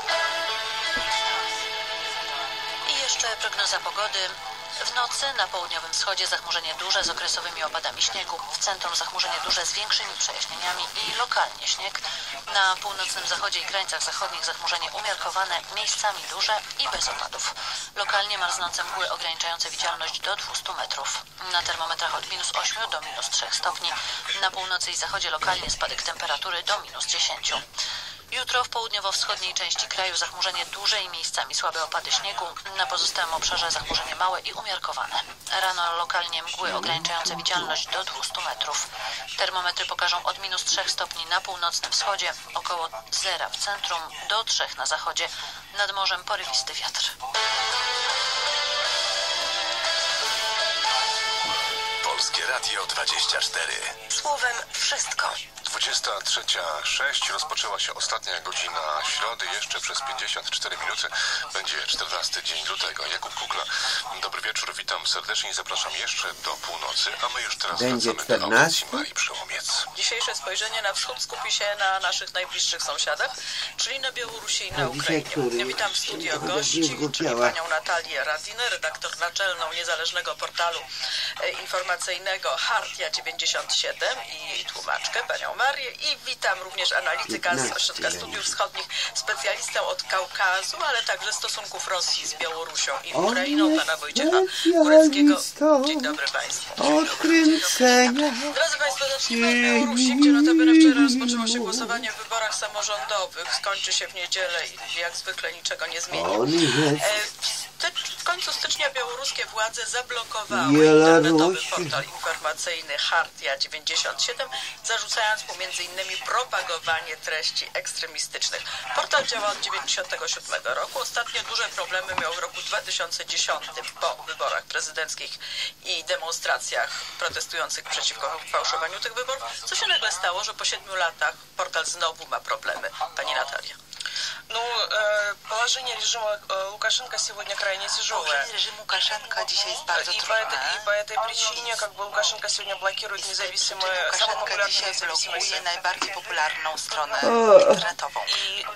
I jeszcze prognoza pogody. W nocy na południowym wschodzie zachmurzenie duże z okresowymi opadami śniegu. W centrum zachmurzenie duże z większymi przejaśnieniami i lokalnie śnieg. Na północnym zachodzie i krańcach zachodnich zachmurzenie umiarkowane, miejscami duże i bez opadów. Lokalnie marznące mgły ograniczające widzialność do 200 metrów. Na termometrach od -8 do -3 stopni. Na północy i zachodzie lokalnie spadek temperatury do -10. Jutro w południowo-wschodniej części kraju zachmurzenie duże i miejscami słabe opady śniegu. Na pozostałym obszarze zachmurzenie małe i umiarkowane. Rano lokalnie mgły ograniczające widzialność do 200 metrów. Termometry pokażą od -3 stopni na północnym wschodzie, około 0 w centrum, do 3 na zachodzie. Nad morzem porywisty wiatr. Polskie Radio 24. Słowem wszystko. 23:06 rozpoczęła się ostatnia godzina środy. Jeszcze przez 54 minuty będzie 14 dzień lutego. Jakub Kukla, dobry wieczór, witam serdecznie i zapraszam jeszcze do północy, a my już teraz wracamy do audycji Marii Przełomiec. Dzisiejsze spojrzenie na wschód skupi się na naszych najbliższych sąsiadach, czyli na Białorusi i na Ukrainie. Witam w studio gości, czyli panią Natalię Radzinę, redaktor naczelną niezależnego portalu informacyjnego Hartia 97 i jej tłumaczkę, panią Marię, i witam również analityka z Ośrodka Studiów Wschodnich, specjalistę od Kaukazu, ale także stosunków Rosji z Białorusią i Ukrainą, pana Wojciecha Góreckiego. Dzień dobry państwu. Odkręcenia. Drodzy państwo, zacznijmy od Białorusi, gdzie notabene wczoraj rozpoczęło się głosowanie w wyborach samorządowych. Skończy się w niedzielę i jak zwykle niczego nie zmieni. W końcu stycznia białoruskie władze zablokowały internetowy portal informacyjny Hartia 97, zarzucając mu m.in. propagowanie treści ekstremistycznych. Portal działa od 1997 roku. Ostatnio duże problemy miał w roku 2010 po wyborach prezydenckich i demonstracjach protestujących przeciwko fałszowaniu tych wyborów. Co się nagle stało, że po 7 latach portal znowu ma problemy? Pani Natalia. Положение режима Лукашенко сегодня крайне тяжелое. Режим Лукашенко dzisiaj jest bardzo trudny. И по этой причине Лукашенко сегодня блокирует независимые, самые популярные независимые сайты. Najbardziej popularną stronę internetową. И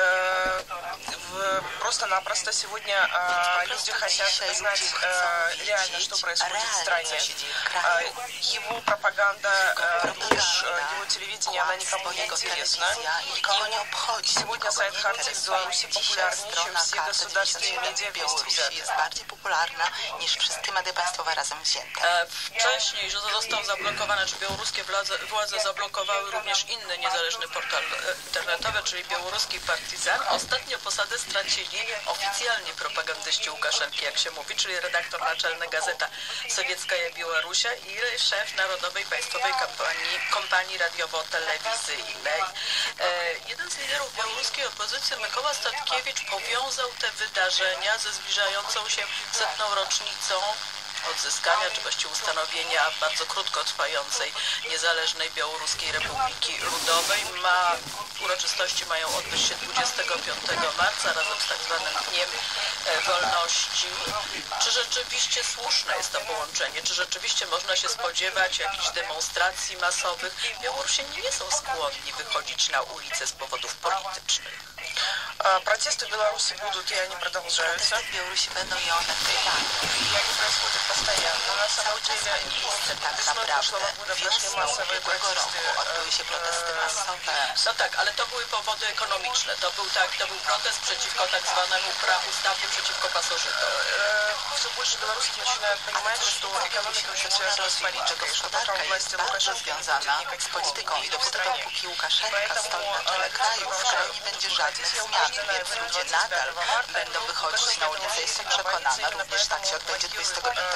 просто-напросто сегодня люди хотят знать реально, что происходит в стране. Его пропаганда, его телевидение, она никому не интересна. Сегодня сайт Харти w Białorusi popularniejszy, чем все государственные медиа вместе взятые. Jest bardziej popularna niż wszystkie media państwowe razem wzięte. Wcześniej, że został zablokowany, czy białoruskie władze zablokowały również inny niezależny portal internetowy, czyli białoruski Partyzan. Ostatnio posadę stracili oficjalni propagandyści Łukaszenki, jak się mówi, czyli redaktor naczelny Gazeta Sowieckaja Białorusia i szef Narodowej Państwowej Kompanii Radiowo-Telewizyjnej. Jeden z liderów białoruskiej opozycji, Mykoła Statkiewicz, powiązał te wydarzenia ze zbliżającą się 100. rocznicą odzyskania, czy właściwie ustanowienia bardzo krótko trwającej niezależnej Białoruskiej Republiki Ludowej. Uroczystości mają odbyć się 25 marca razem z tak zwanym Dniem Wolności. Czy rzeczywiście słuszne jest to połączenie? Czy rzeczywiście można się spodziewać jakichś demonstracji masowych? Białorusini nie są skłonni wychodzić na ulicę z powodów politycznych. Протесты в Беларуси будут, и они продолжаются. W Białorusi będą i one trwają. И они происходят постоянно. На самом деле, весной прошлого года pрошли массовые протесты. Odbyły się protesty masowe. No tak, ale to były powody ekonomiczne. To był protest przeciwko tak zwanemu ustawie przeciwko pasożytom. Все больше белорусов начинают понимать, что экономика очень связана с политикой, что пока власти Лукашенко związana z polityką i dopóki Łukaszenka stoi na czele kraju, w kraju nie będzie żadnych zmian, więc ludzie nadal będą wychodzić na ulicę. Jestem przekonana, również tak się odbędzie 25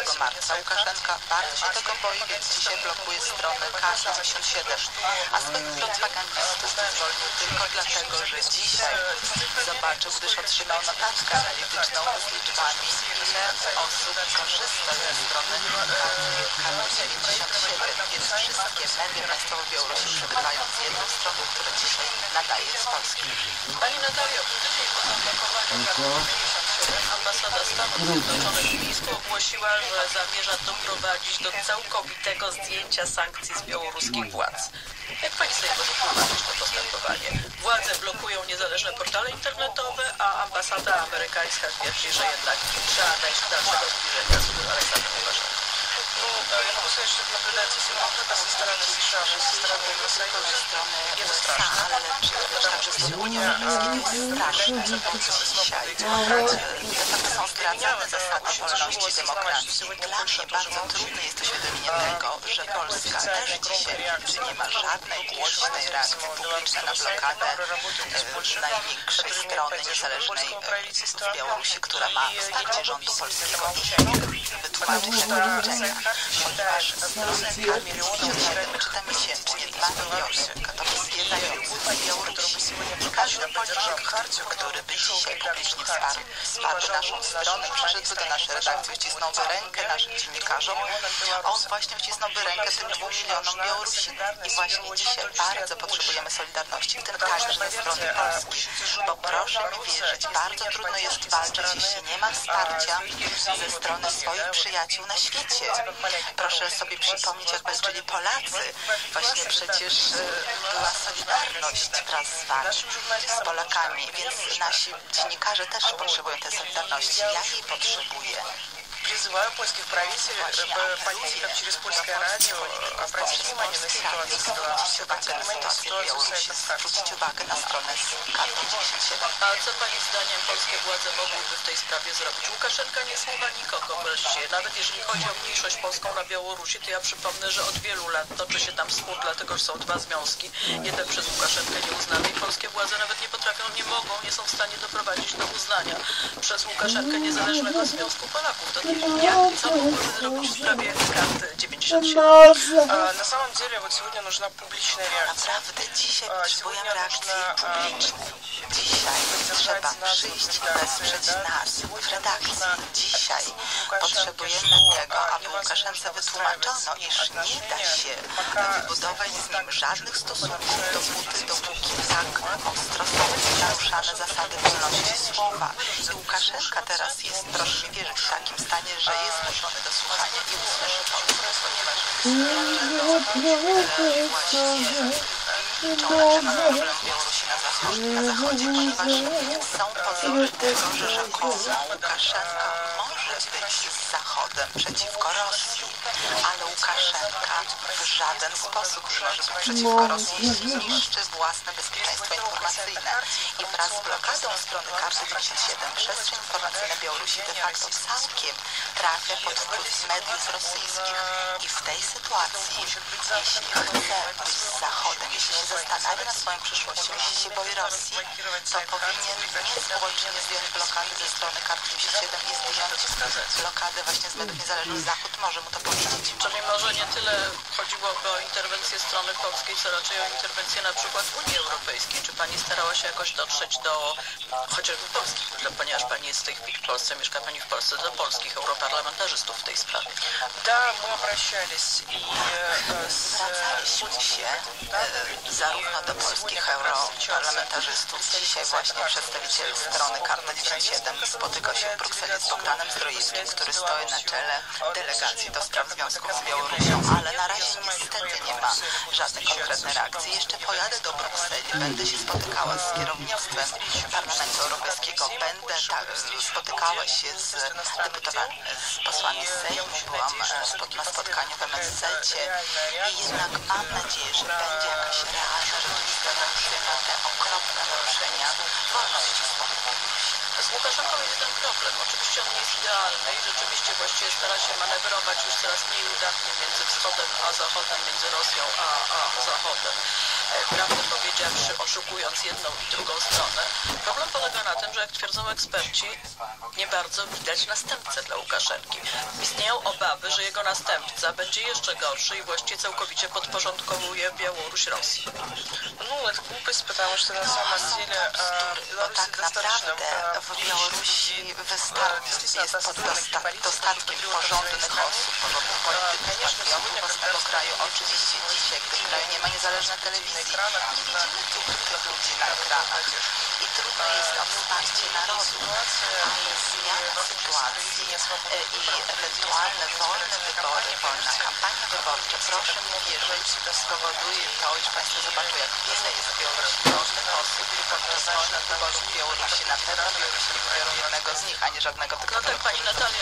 15 marca. Łukaszenka bardzo się tego boi, więc dzisiaj blokuje stronę K77, a swoich propagandystów zwolnił tylko dlatego, że dzisiaj zobaczył, gdyż otrzymał notatkę analityczną z liczbami, ile osób korzysta ze strony K77, więc wszystkie media państwowe w Białorusi przegrywają z jedną stroną, która dzisiaj nadaje z Polski. Pani Natalia, tydzień po zablokowaniu K97 ambasada Stanów Zjednoczonych w Mińsku ogłosiła, że zamierza doprowadzić do całkowitego zdjęcia sankcji z białoruskich władz. Jak pani sobie może tłumaczyć to postępowanie? Władze blokują niezależne portale internetowe, a ambasada amerykańska twierdzi, że jednak trzeba dać dalszego zbliżenia z Aleksandrem Łukaszenką. Я могу сказать, что это наблюдается сегодня не только со стороны США, но и со стороны Евросоюза. И это страшно, потому что сегодня straszne, co będzie dzisiaj. De facto są zdradzane zasady wolności i demokracji. Dla mnie bardzo trudne jest uświadomienie tego, że Polska też dzisiaj nie ma żadnej głośnej reakcji publicznej na blokadę największej strony niezależnej w Białorusi, która ma wsparcie rządu polskiego. Wytłumaczyć tego milczenia, ponieważ strony K77 czyta miesięcznie 2 miliony. To jest jedna z Białorusi. I każdy polityk, który by dzisiaj publicznie wsparł naszą stronę, przyszedłby do naszej redakcji, wcisnąłby rękę naszym dziennikarzom, on właśnie wcisnąłby rękę tym 2 milionom Białorusin. I właśnie dzisiaj bardzo potrzebujemy solidarności, w tym także ze strony polskiej. Bo proszę mi wierzyć, bardzo trudno jest walczyć, jeśli nie ma wsparcia ze strony swoich przyjaciół na świecie. Proszę sobie przypomnieć, jak walczyli Polacy. Właśnie przecież była solidarność wraz z wami, z Polakami, więc nasi dziennikarze też potrzebują tej solidarności. Ja jej potrzebuję. Призываю польских политиков через польское радио обратить внимание на ситуацию в Беларуси, обратить внимание на ситуацию с этой Zwrócić uwagę na stronę K97. A co pani zdaniem polskie władze mogłyby w tej sprawie zrobić? Łukaszenka nie słucha nikogo wreszcie. Nawet jeżeli chodzi o mniejszość polską na Białorusi, to ja przypomnę, że od wielu lat toczy się tam spór, dlatego że są dwa związki. Jeden przez Łukaszenkę nieuznany i polskie władze nawet nie potrafią, nie mogą, nie są w stanie doprowadzić do uznania przez Łukaszenkę niezależnego Związku Polaków. Co mogłyby zrobić w sprawie kart 97? На самом деле, вот сегодня нужна публичная реакция. Naprawdę dzisiaj potrzebujemy reakcji publicznej. Dzisiaj trzeba przyjść i wesprzeć nas w redakcji. Dzisiaj potrzebujemy tego, aby Łukaszence wytłumaczono, iż nie da się wybudować z nim żadnych stosunków, dopóki tak ostro są naruszane zasady wolności słowa. I Łukaszenka teraz jest, proszę mi wierzyć, w takim stanie, że jest zmuszony do słuchania i usłyszy Polskę, ponieważ problem Białorusi na zachodzie, ponieważ są pozory tego, że rzekomo Łukaszenka może być z Zachodem przeciwko Rosji, ale Łukaszenka w żaden sposób nie może być przeciwko Rosji, jeśli niszczy własne bezpieczeństwo informacyjne. I wraz z blokadą strony K97 przestrzeń informacyjna Białorusi de facto całkiem trafia pod wpływ mediów rosyjskich. I w tej sytuacji, jeśli chce być z Zachodem, jeśli się zastanawia nad swoją przyszłością, jeśli się boi Rosji, to powinien niezwłocznie zdjąć blokady ze strony K97 i zdjąć blokadę właśnie z mediów niezależnych. Zachód może mu to powiedzieć. Czyli może nie tyle chodziłoby o interwencję strony polskiej, co raczej o interwencję na przykład Unii Europejskiej. Czy pani starała się jakoś dotrzeć do chociażby Polski, ponieważ pani jest w tej chwili w Polsce, mieszka pani w Polsce, do polskich europarlamentarzystów w tej sprawie? Да, мы обращались и Zwracaliśmy się zarówno do polskich europarlamentarzystów. Dzisiaj właśnie przedstawiciel strony K97 spotyka się w Brukseli z Bogdanem Zdrojewskim, który stoi na czele delegacji do spraw związków z Białorusią, ale na razie niestety nie ma żadnej konkretnej reakcji. Jeszcze pojadę do Brukseli, będę się spotykała z kierownictwem Parlamentu Europejskiego, będę spotykała się z deputowanymi, z posłami z Sejmu, byłam na spotkaniu w MSZ-cie i jednak mam nadzieję, że będzie jakaś realna, rzeczywista reakcja na te okropne naruszenia wolności słowa. Z Łukaszenką jest ten problem. Oczywiście on nie jest idealny i rzeczywiście właściwie stara się manewrować już coraz mniej udatnie między wschodem a zachodem, między Rosją a Zachodem. prawdę powiedziawszy, oszukując jedną i drugą stronę. Problem polega na tym, że jak twierdzą eksperci, nie bardzo widać następcę dla Łukaszenki. Istnieją obawy, że jego następca będzie jeszcze gorszy и właściwie całkowicie podporządkowuje Białoruś Rosji. Ну, это глупость, потому что на самом деле Беларусь достаточно w Białorusi jest pod dostatkiem porządnych osób, politycznych, własnego kraju. Oczywiście dzisiaj, gdy w kraju nie ma niezależnej telewizji, nie widzimy tych ludzi na ekranach i trudno jest o wsparcie narodu, ale zmiana sytuacji i ewentualne wolne wybory, wolna kampania wyborcza, proszę mi wierzyć, spowoduje to, iż Państwo zobaczą, jak wiele jest w Białorusi różnych osób i podczas wolnych wyborów w Białorusi na pewno wybiorą jednego z nich, a nie żadnego tylko. No tak, Pani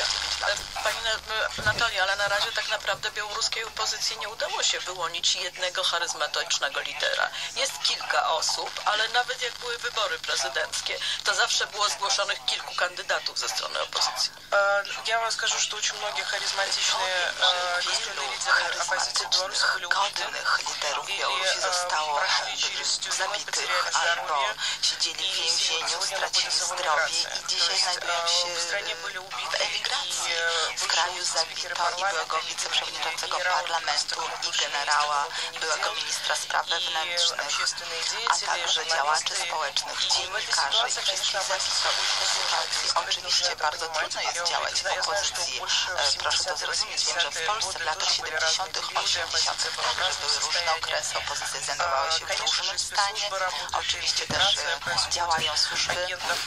Natalia, ale na razie tak naprawdę białoruskiej opozycji nie udało się wyłonić jednego charyzmatycznego lidera. Jest kilka osób, ale nawet jak były wybory prezydenckie, to zawsze było zgłoszonych kilku kandydatów ze strony opozycji. Я вам скажу, что очень многие харизматичные достойные лидеры оппозиции Беларуси были убиты. Liderów Białorusi zostało zabitych albo siedzieli w więzieniu, stracili zdrowie i dzisiaj znajdują się w emigracji. W kraju zabito i byłego wiceprzewodniczącego parlamentu i generała, byłego ministra spraw wewnętrznych, a także działaczy społecznych, dziennikarzy i wszystkich zapisowych sytuacji. Oczywiście bardzo trudno jest działać w opozycji. Proszę to zrozumieć. Wiem, że w Polsce w latach 70., 80. także były różne okresy. Opozycja znajdowała się w różnym stanie. Oczywiście też działają służby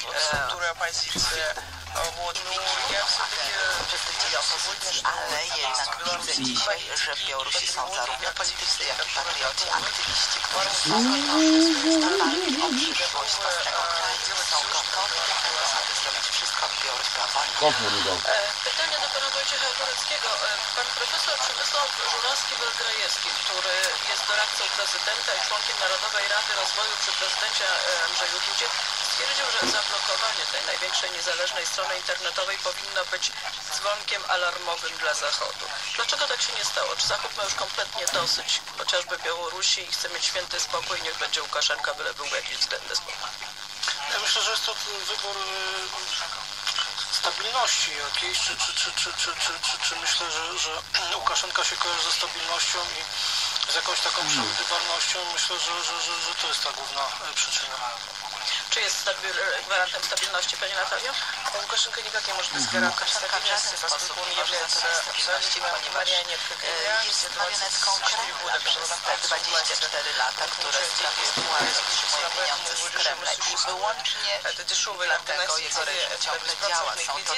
przedstawicieli opozycji, ale jednak widzę dzisiaj, że w Białorusi są zarówno politycy, jak i patrioci, aktywiści, którzy są gotowi o przyszłość własnego kraju, są gotowi do tego, aby zrobić wszystko, by Białoruś była wolna. Pytanie do pana Wojciecha Góreckiego. Pan profesor Przemysław Żurawski-Belgrajewski, który jest doradcą prezydenta i członkiem Narodowej Rady Rozwoju przy prezydencie Andrzeju Dudzie, stwierdził, że zablokowanie tej największej niezależnej strony internetowej powinno być dzwonkiem alarmowym dla Zachodu. Dlaczego tak się nie stało? Czy Zachód ma już kompletnie dosyć chociażby Białorusi i chce mieć święty spokój, niech będzie Łukaszenka, byle był jakiś względny spokój? Ja myślę, że jest to wybór stabilności jakiejś, czy myślę, że Łukaszenka się kojarzy ze stabilnością i z jakąś taką przewidywalnością. Myślę, że to jest ta główna przyczyna. Czy jest gwarantem stabilności, Pani Natalio? Łukaszenka никак не может быть гарантом стабильности, поскольку он является абсолютно марионеткой jest marionetką Kremla przez te 24 lata, które otrzymuje pieniądze z Kremla i wyłącznie dlatego jego reżim ciągle działa. Są to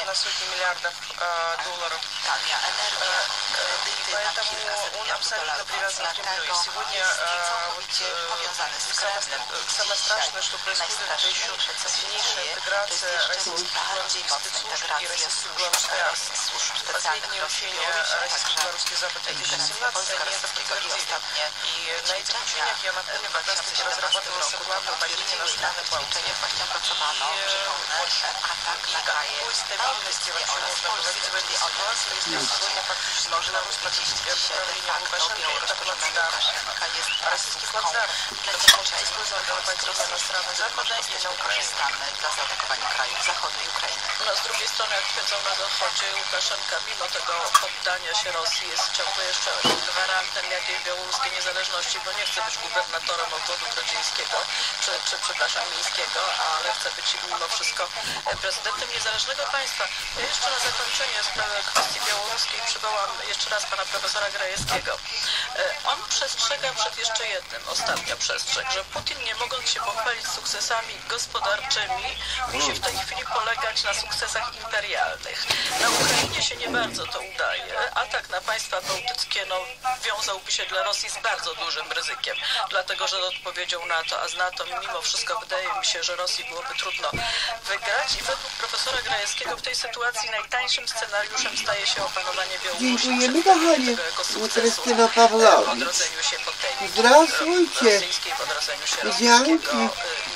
tania energia, kredyty na kilkaset miliardów dolarów, dlatego jest całkowicie powiązany z Kremlem. Najstraszniejsze, co się dzieje, to jest jeszcze bardziej mocna integracja służb specjalnych Rosji i Białorusi, a także federacja Wojska Rosyjskiego i ostatnie ćwiczenia w 2017 roku potwierdziły, że na tych ćwiczeniach właśnie opracowano, przypomnę, atak na kraje bałtyckie oraz Polskę, czyli od Rosji można powiedzieć, że de facto Białoruś pod rządami Łukaszenka jest placówką dla ćwiczeń wojsk rosyjskich, które zostaną wykorzystane dla zaatakowania krajów Zachodu i Ukrainy. No, z drugiej strony, jak twierdzą na Zachodzie, Łukaszenka mimo tego poddania się Rosji jest ciągle jeszcze gwarantem jakiejś białoruskiej niezależności, bo nie chce być gubernatorem obwodu grodzieńskiego, czy przepraszam, miejskiego, ale chce być mimo wszystko prezydentem niezależnego państwa. Ja jeszcze na zakończenie sprawy kwestii białoruskiej przywołam jeszcze raz pana profesora Grajewskiego. On przestrzega przed jeszcze jednym, ostatnia przestrzeg, że Putin, nie mogąc się pochwalić sukcesami gospodarczymi, musi w tej chwili polegać na sukcesach imperialnych. Na Ukrainie się nie bardzo to udaje. Atak na państwa bałtyckie wiązałby się dla Rosji z bardzo dużym ryzykiem, dlatego że odpowiedzią NATO, a z NATO mimo wszystko wydaje mi się, że Rosji byłoby trudno wygrać i według profesora Grajewskiego w tej sytuacji najtańszym scenariuszem staje się opanowanie Białorusi. Dziękujemy kochanie Krystyno Pawlowicz. Zdравствуйте. Dzięki.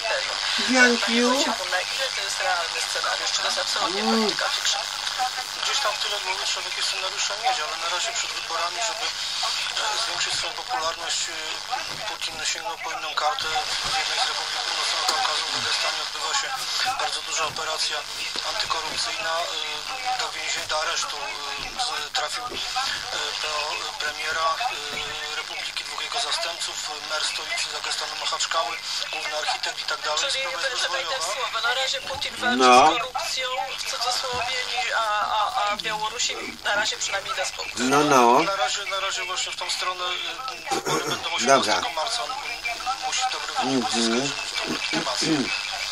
Dzięki. Na ile to jest realny scenariusz? Czy to jest absolutnie polityka fiction? gdzieś tam w tyle głowy trzeba takie scenariusze mieć, ale na razie przed wyborami, żeby zwiększyć swoją popularność, Putin sięgnął po inną kartę. W jednej z republik Północnego Kaukazu, w Dagestanie, odbywa się bardzo duża operacja antykorupcyjna. Do aresztu trafił do premiera republiki, dwóch jego zastępców, mer stolicy Dagestanu Machaczkały, główny architekt i tak dalej. Czyli, że wejdę w słowo, na razie Putin walczy z korupcją, w cudzysłowie, a Białorusi na razie przynajmniej da spokój. Na razie właśnie w tą stronę wybory będą 18 marca. Musi dobry wynik uzyskać, żeby w tą legitymację.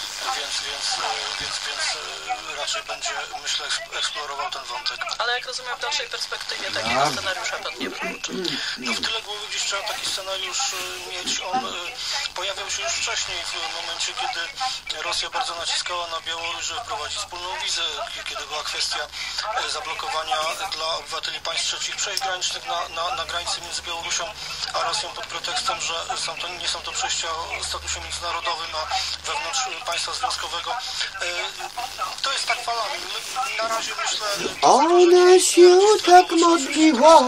Więc raczej będzie, myślę, eksplorował ten wątek. Ale jak rozumiem, w dalszej perspektywie takiego scenariusza pan nie wyklucza. No w tyle głowy gdzieś trzeba taki scenariusz mieć. On pojawiał się już wcześniej, w momencie, kiedy Rosja bardzo naciskała na Białoruś, żeby wprowadzić wspólną wizę, kiedy była kwestia zablokowania dla obywateli państw trzecich przejść granicznych na granicy między Białorusią a Rosją pod pretekstem, że nie są to przejścia o statusie międzynarodowym, a wewnątrz państwa związkowego. To jest tak falami. Na razie myślę... Ona się tak modliła.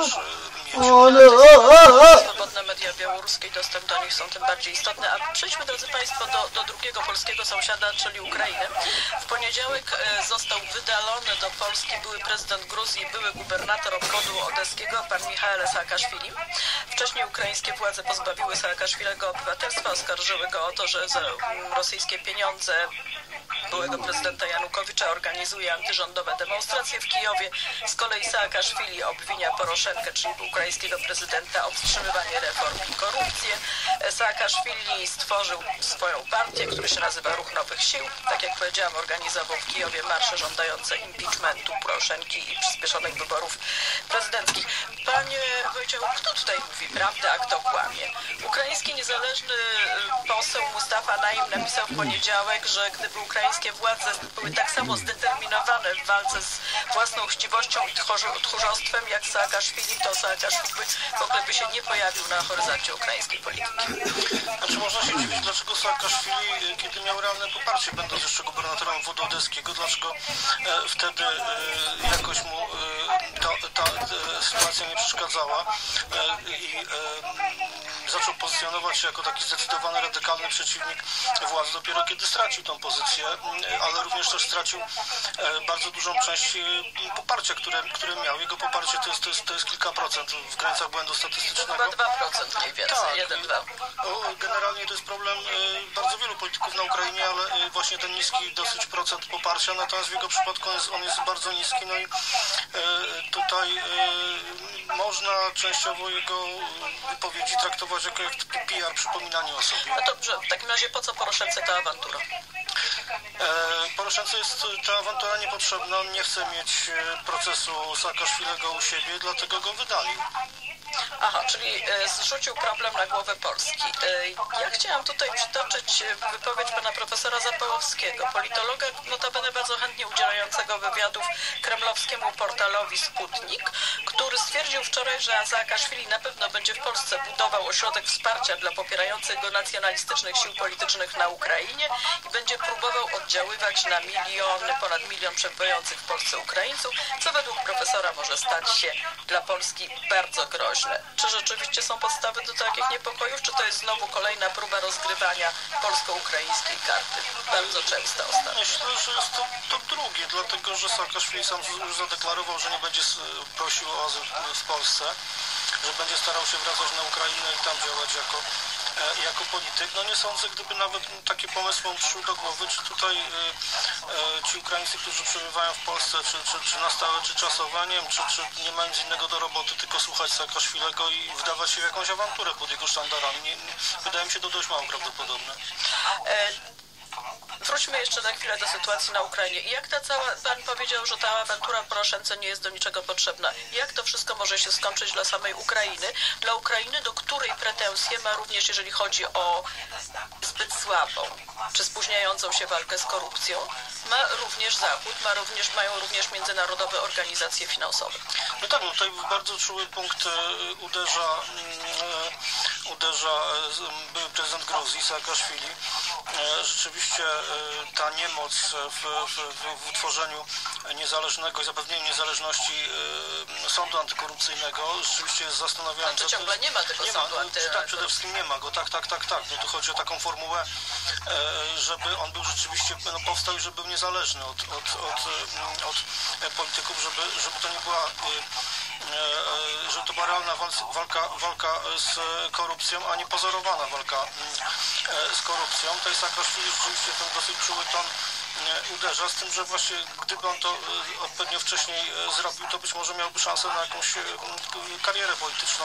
Swobodne media białoruskie i dostęp do nich są tym bardziej istotne. A przejdźmy, drodzy Państwo, do drugiego polskiego sąsiada, czyli Ukrainy. W poniedziałek został wydalony do Polski były prezydent Gruzji, były gubernator obwodu odeskiego, pan Michael Saakaszwili. Wcześniej ukraińskie władze pozbawiły Saakaszwilego obywatelstwa, oskarżyły go o to, że za rosyjskie pieniądze byłego prezydenta Janukowycza organizuje antyrządowe demonstracje w Kijowie. Z kolei Saakaszwili obwinia Poroszenkę, czyli ukraińskiego prezydenta, o wstrzymywanie reform i korupcję. Saakaszwili stworzył swoją partię, która się nazywa Ruch Nowych Sił. Tak jak powiedziałam, organizował w Kijowie marsze żądające impeachmentu Poroszenki i przyspieszonych wyborów prezydenckich. Panie Wojciechu, kto tutaj mówi prawdę, a kto kłamie? Ukraiński niezależny poseł Mustafa Naim napisał w poniedziałek, że gdyby ukraińskie władze były tak samo zdeterminowane w walce z własną chciwością i tchórzostwem jak Saakaszwili, to Saakaszwili w ogóle by się nie pojawił na horyzoncie ukraińskiej polityki. Znaczy można się dziwić, dlaczego Saakaszwili, kiedy miał realne poparcie, będąc jeszcze gubernatorem obwodu odeskiego, dlaczego wtedy jakoś mu ta sytuacja nie przeszkadzała i zaczął pozycjonować się jako taki zdecydowany, radykalny przeciwnik władzy dopiero kiedy stracił tą pozycję, ale również też stracił bardzo dużą część poparcia, które miał. Jego poparcie to jest kilka procent w granicach błędu statystycznego. To chyba 2% mniej więcej, tak, 1-2. Generalnie to jest problem bardzo wielu polityków na Ukrainie, ale właśnie ten niski dosyć procent poparcia, natomiast w jego przypadku on jest bardzo niski, no i tutaj można częściowo jego wypowiedzi traktować jako PR, przypominanie o sobie. No dobrze, w takim razie po co Poroszence ta awantura? Poroszence jest ta awantura niepotrzebna, on nie chce mieć procesu Saakaszwilego u siebie, dlatego go wydalił. Aha, czyli zrzucił problem na głowę Polski. Ja chciałam tutaj przytoczyć wypowiedź pana profesora Zapałowskiego, politologa, notabene bardzo chętnie udzielającego wywiadów kremlowskiemu portalowi Sputnik, który stwierdził wczoraj, że Saakaszwili na pewno będzie w Polsce budował ośrodek wsparcia dla popierających go nacjonalistycznych sił politycznych na Ukrainie i będzie próbował oddziaływać na ponad 1 milion przebywających w Polsce Ukraińców, co według profesora może stać się dla Polski bardzo groźne. Czy rzeczywiście są podstawy do takich niepokojów, czy to jest znowu kolejna próba rozgrywania polsko-ukraińskiej karty? Bardzo często ostatnio. Myślę, że jest to drugie, dlatego że Saakaszwili sam już zadeklarował, że nie będzie prosił o azyl w Polsce, że będzie starał się wracać na Ukrainę i tam działać jako polityk. No nie sądzę, gdyby nawet takie pomysły mu przyszły do głowy, czy tutaj ci Ukraińcy, którzy przebywają w Polsce, czy na stałe, czy czasowo, nie wiem, czy nie mają nic innego do roboty, tylko słuchać Saakaszwilego i wdawać się w jakąś awanturę pod jego sztandarami. Wydaje mi się to dość mało prawdopodobne. Wróćmy jeszcze na chwilę do sytuacji na Ukrainie. I jak pan powiedział, że ta awantura Poroszence nie jest do niczego potrzebna. Jak to wszystko może się skończyć dla samej Ukrainy? Dla Ukrainy, do której pretensje ma również, jeżeli chodzi o zbyt słabą czy spóźniającą się walkę z korupcją, ma również Zachód, mają również międzynarodowe organizacje finansowe. No tak, no tutaj w bardzo czuły punkt uderza były prezydent Gruzji, Saakaszwili, rzeczywiście ta niemoc w utworzeniu niezależnego i zapewnieniu niezależności sądu antykorupcyjnego rzeczywiście jest zastanawiająca. To ciągle nie ma tego sądu antykorupcyjnego. Tak, przede wszystkim nie ma go. Tak. No tu chodzi o taką formułę, żeby on był rzeczywiście, powstał i żeby był niezależny od polityków, żeby to nie była że to była realna walka z korupcją, a nie pozorowana walka z korupcją. To jest Saakaszwili rzeczywiście ten dosyć czuły ton uderza, z tym, że właśnie gdyby on to odpowiednio wcześniej zrobił, to być może miałby szansę na jakąś karierę polityczną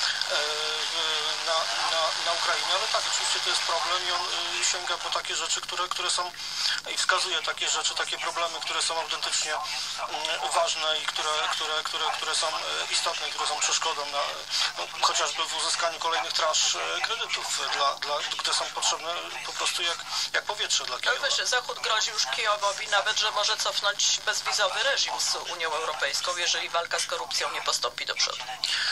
na Ukrainie, ale tak, oczywiście to jest problem i on sięga po takie rzeczy, które są i wskazuje takie rzeczy, takie problemy, które są autentycznie ważne i które są istotne, które są przeszkodą na, chociażby w uzyskaniu kolejnych transz kredytów, które są potrzebne po prostu jak powietrze dla Kijowa. Ale Zachód grozi już Kijowowi nawet, że może cofnąć bezwizowy reżim z Unią Europejską, jeżeli walka z korupcją nie postąpi do przodu.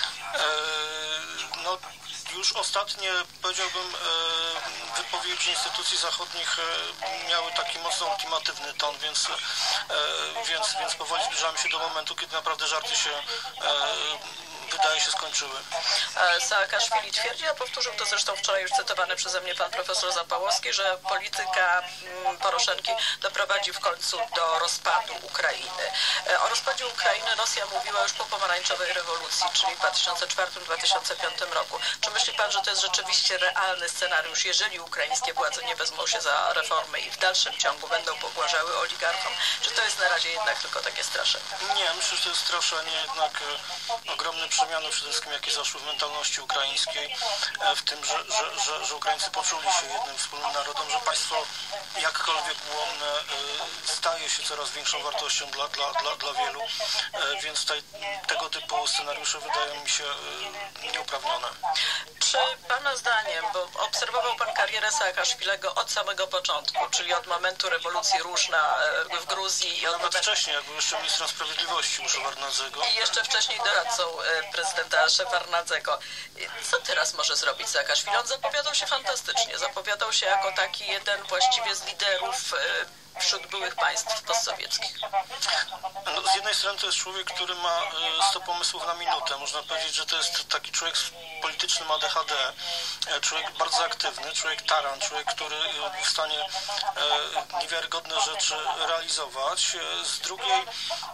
No, już ostatnie, powiedziałbym, wypowiedzi instytucji zachodnich miały taki mocno ultimatywny ton, więc powoli zbliżamy się do momentu, kiedy naprawdę żarty się wydaje się skończyły. Saakaszwili twierdzi, a powtórzył to zresztą wczoraj już cytowany przeze mnie pan profesor Zapałowski, że polityka Poroszenki doprowadzi w końcu do rozpadu Ukrainy. O rozpadzie Ukrainy Rosja mówiła już po pomarańczowej rewolucji, czyli w 2004-2005 roku. Czy myśli pan, że to jest rzeczywiście realny scenariusz, jeżeli ukraińskie władze nie wezmą się za reformy i w dalszym ciągu będą pobłażały oligarchom? Czy to jest na razie jednak tylko takie straszenie? Nie, myślę, że to jest straszenie, jednak ogromne przemiany przede wszystkim, jakie zaszły w mentalności ukraińskiej, w tym, że Ukraińcy poczuli się jednym wspólnym narodem, że państwo jakkolwiek ułomne staje się coraz większą wartością dla wielu, więc tego typu scenariusze wydają mi się nieuprawnione. Czy pana zdaniem, bo obserwował pan karierę Saakaszwilego od samego początku, czyli od momentu rewolucji róż w Gruzji i od nawet wcześniej, jak był jeszcze ministrem sprawiedliwości u Szewardnadzego. I jeszcze wcześniej doradcą prezydenta Szewardnadzego. Co teraz może zrobić Saakaszwili? On zapowiadał się fantastycznie, zapowiadał się jako taki jeden właściwie z liderów wśród byłych państw postsowieckich. No, z jednej strony to jest człowiek, który ma 100 pomysłów na minutę. Można powiedzieć, że to jest taki człowiek z politycznym ADHD, człowiek bardzo aktywny, człowiek taran, człowiek, który w stanie niewiarygodne rzeczy realizować. Z drugiej,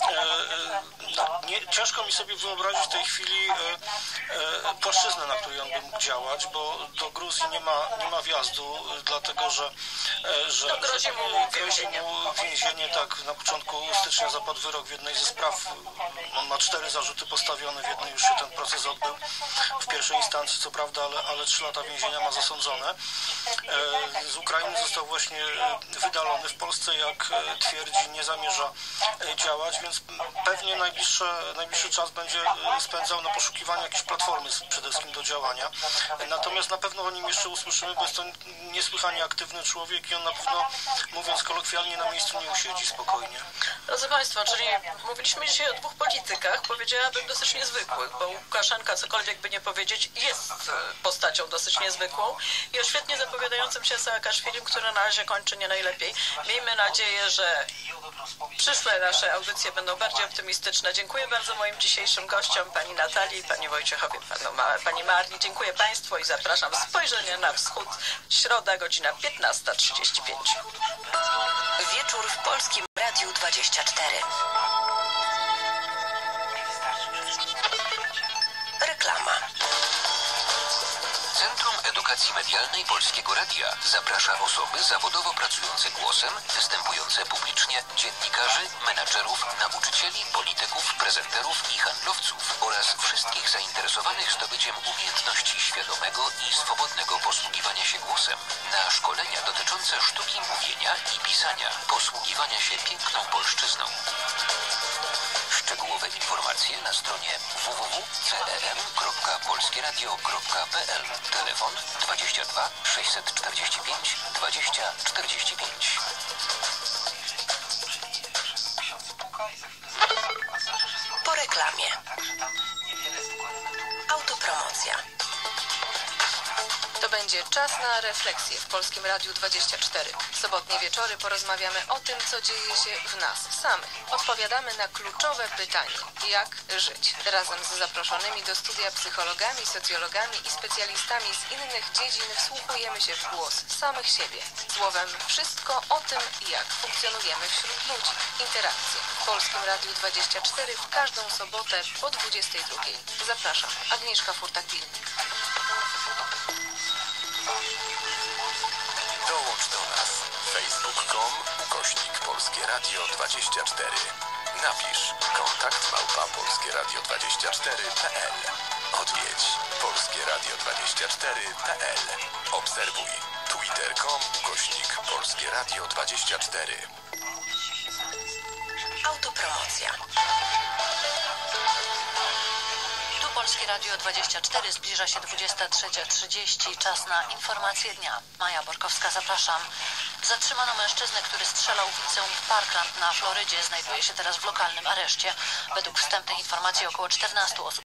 ciężko mi sobie wyobrazić w tej chwili płaszczyznę, na której on by mógł działać, bo do Gruzji nie ma wjazdu, dlatego że grozi mu więzienie, tak, na początku stycznia zapadł wyrok w jednej ze spraw. On ma 4 zarzuty postawione, w jednej już się ten proces odbył w pierwszej instancji, co prawda, ale 3 lata więzienia ma zasądzone. Z Ukrainy został właśnie wydalony. W Polsce, jak twierdzi, nie zamierza działać, więc pewnie najbliższy czas będzie spędzał na poszukiwaniu jakiejś platformy przede wszystkim do działania. Natomiast na pewno o nim jeszcze usłyszymy, bo jest to niesłychanie aktywny człowiek i on na pewno, mówiąc kolokwialnie, na miejscu nie usiedzi spokojnie. Drodzy Państwo, czyli mówiliśmy dzisiaj o 2 politykach, powiedziałabym dosyć niezwykłych, bo Łukaszenka, cokolwiek by nie powiedzieć, jest postacią dosyć niezwykłą i o świetnie zapowiadającym się Saakaszwilim, który na razie kończy nie najlepiej. Miejmy nadzieję, że przyszłe nasze audycje będą bardziej optymistyczne. Dziękuję bardzo moim dzisiejszym gościom, pani Natalii, pani Wojciechowi, pani Marii. Dziękuję Państwu i zapraszam spojrzenie na wschód. Środa, godzina 15:35. Wieczór w Polskim Radiu 24. Reklama. Centrum Edukacji Medialnej Polskiego Radia zaprasza osoby zawodowo pracujące głosem, występujące publicznie, dziennikarzy, menadżerów, nauczycieli, polityków, prezenterów i handlowców oraz wszystkich zainteresowanych zdobyciem umiejętności świadomego i swobodnego posługiwania się głosem na szkolenia dotyczące sztuki mówienia i pisania, posługiwania się piękną polszczyzną. Szczegółowe informacje na stronie www.cem.polskieradio.pl. Telefon 22 645 20 45. Po reklamie. Autopromocja. To będzie będzie czas na refleksję w Polskim Radiu 24. Sobotnie wieczory porozmawiamy o tym, co dzieje się w nas samych. Odpowiadamy na kluczowe pytanie: jak żyć? Razem z zaproszonymi do studia psychologami, socjologami i specjalistami z innych dziedzin wsłuchujemy się w głos samych siebie. Słowem, wszystko o tym, jak funkcjonujemy wśród ludzi. Interakcje w Polskim Radiu 24 w każdą sobotę po 22. Zapraszam, Agnieszka Furtak-Wilnik. Dołącz do nas. facebook.com/Polskie Radio 24. Napisz kontakt@polskieradio24.pl. Odwiedź polskieradio24.pl. Obserwuj twitter.com/Polskie Radio 24. Autopromocja. Tu Polskie Radio 24, zbliża się 23:30, czas na informacje dnia. Maja Borkowska, zapraszam. Zatrzymano mężczyznę, który strzelał w liceum Parkland na Florydzie. Znajduje się teraz w lokalnym areszcie. Według wstępnych informacji około 14 osób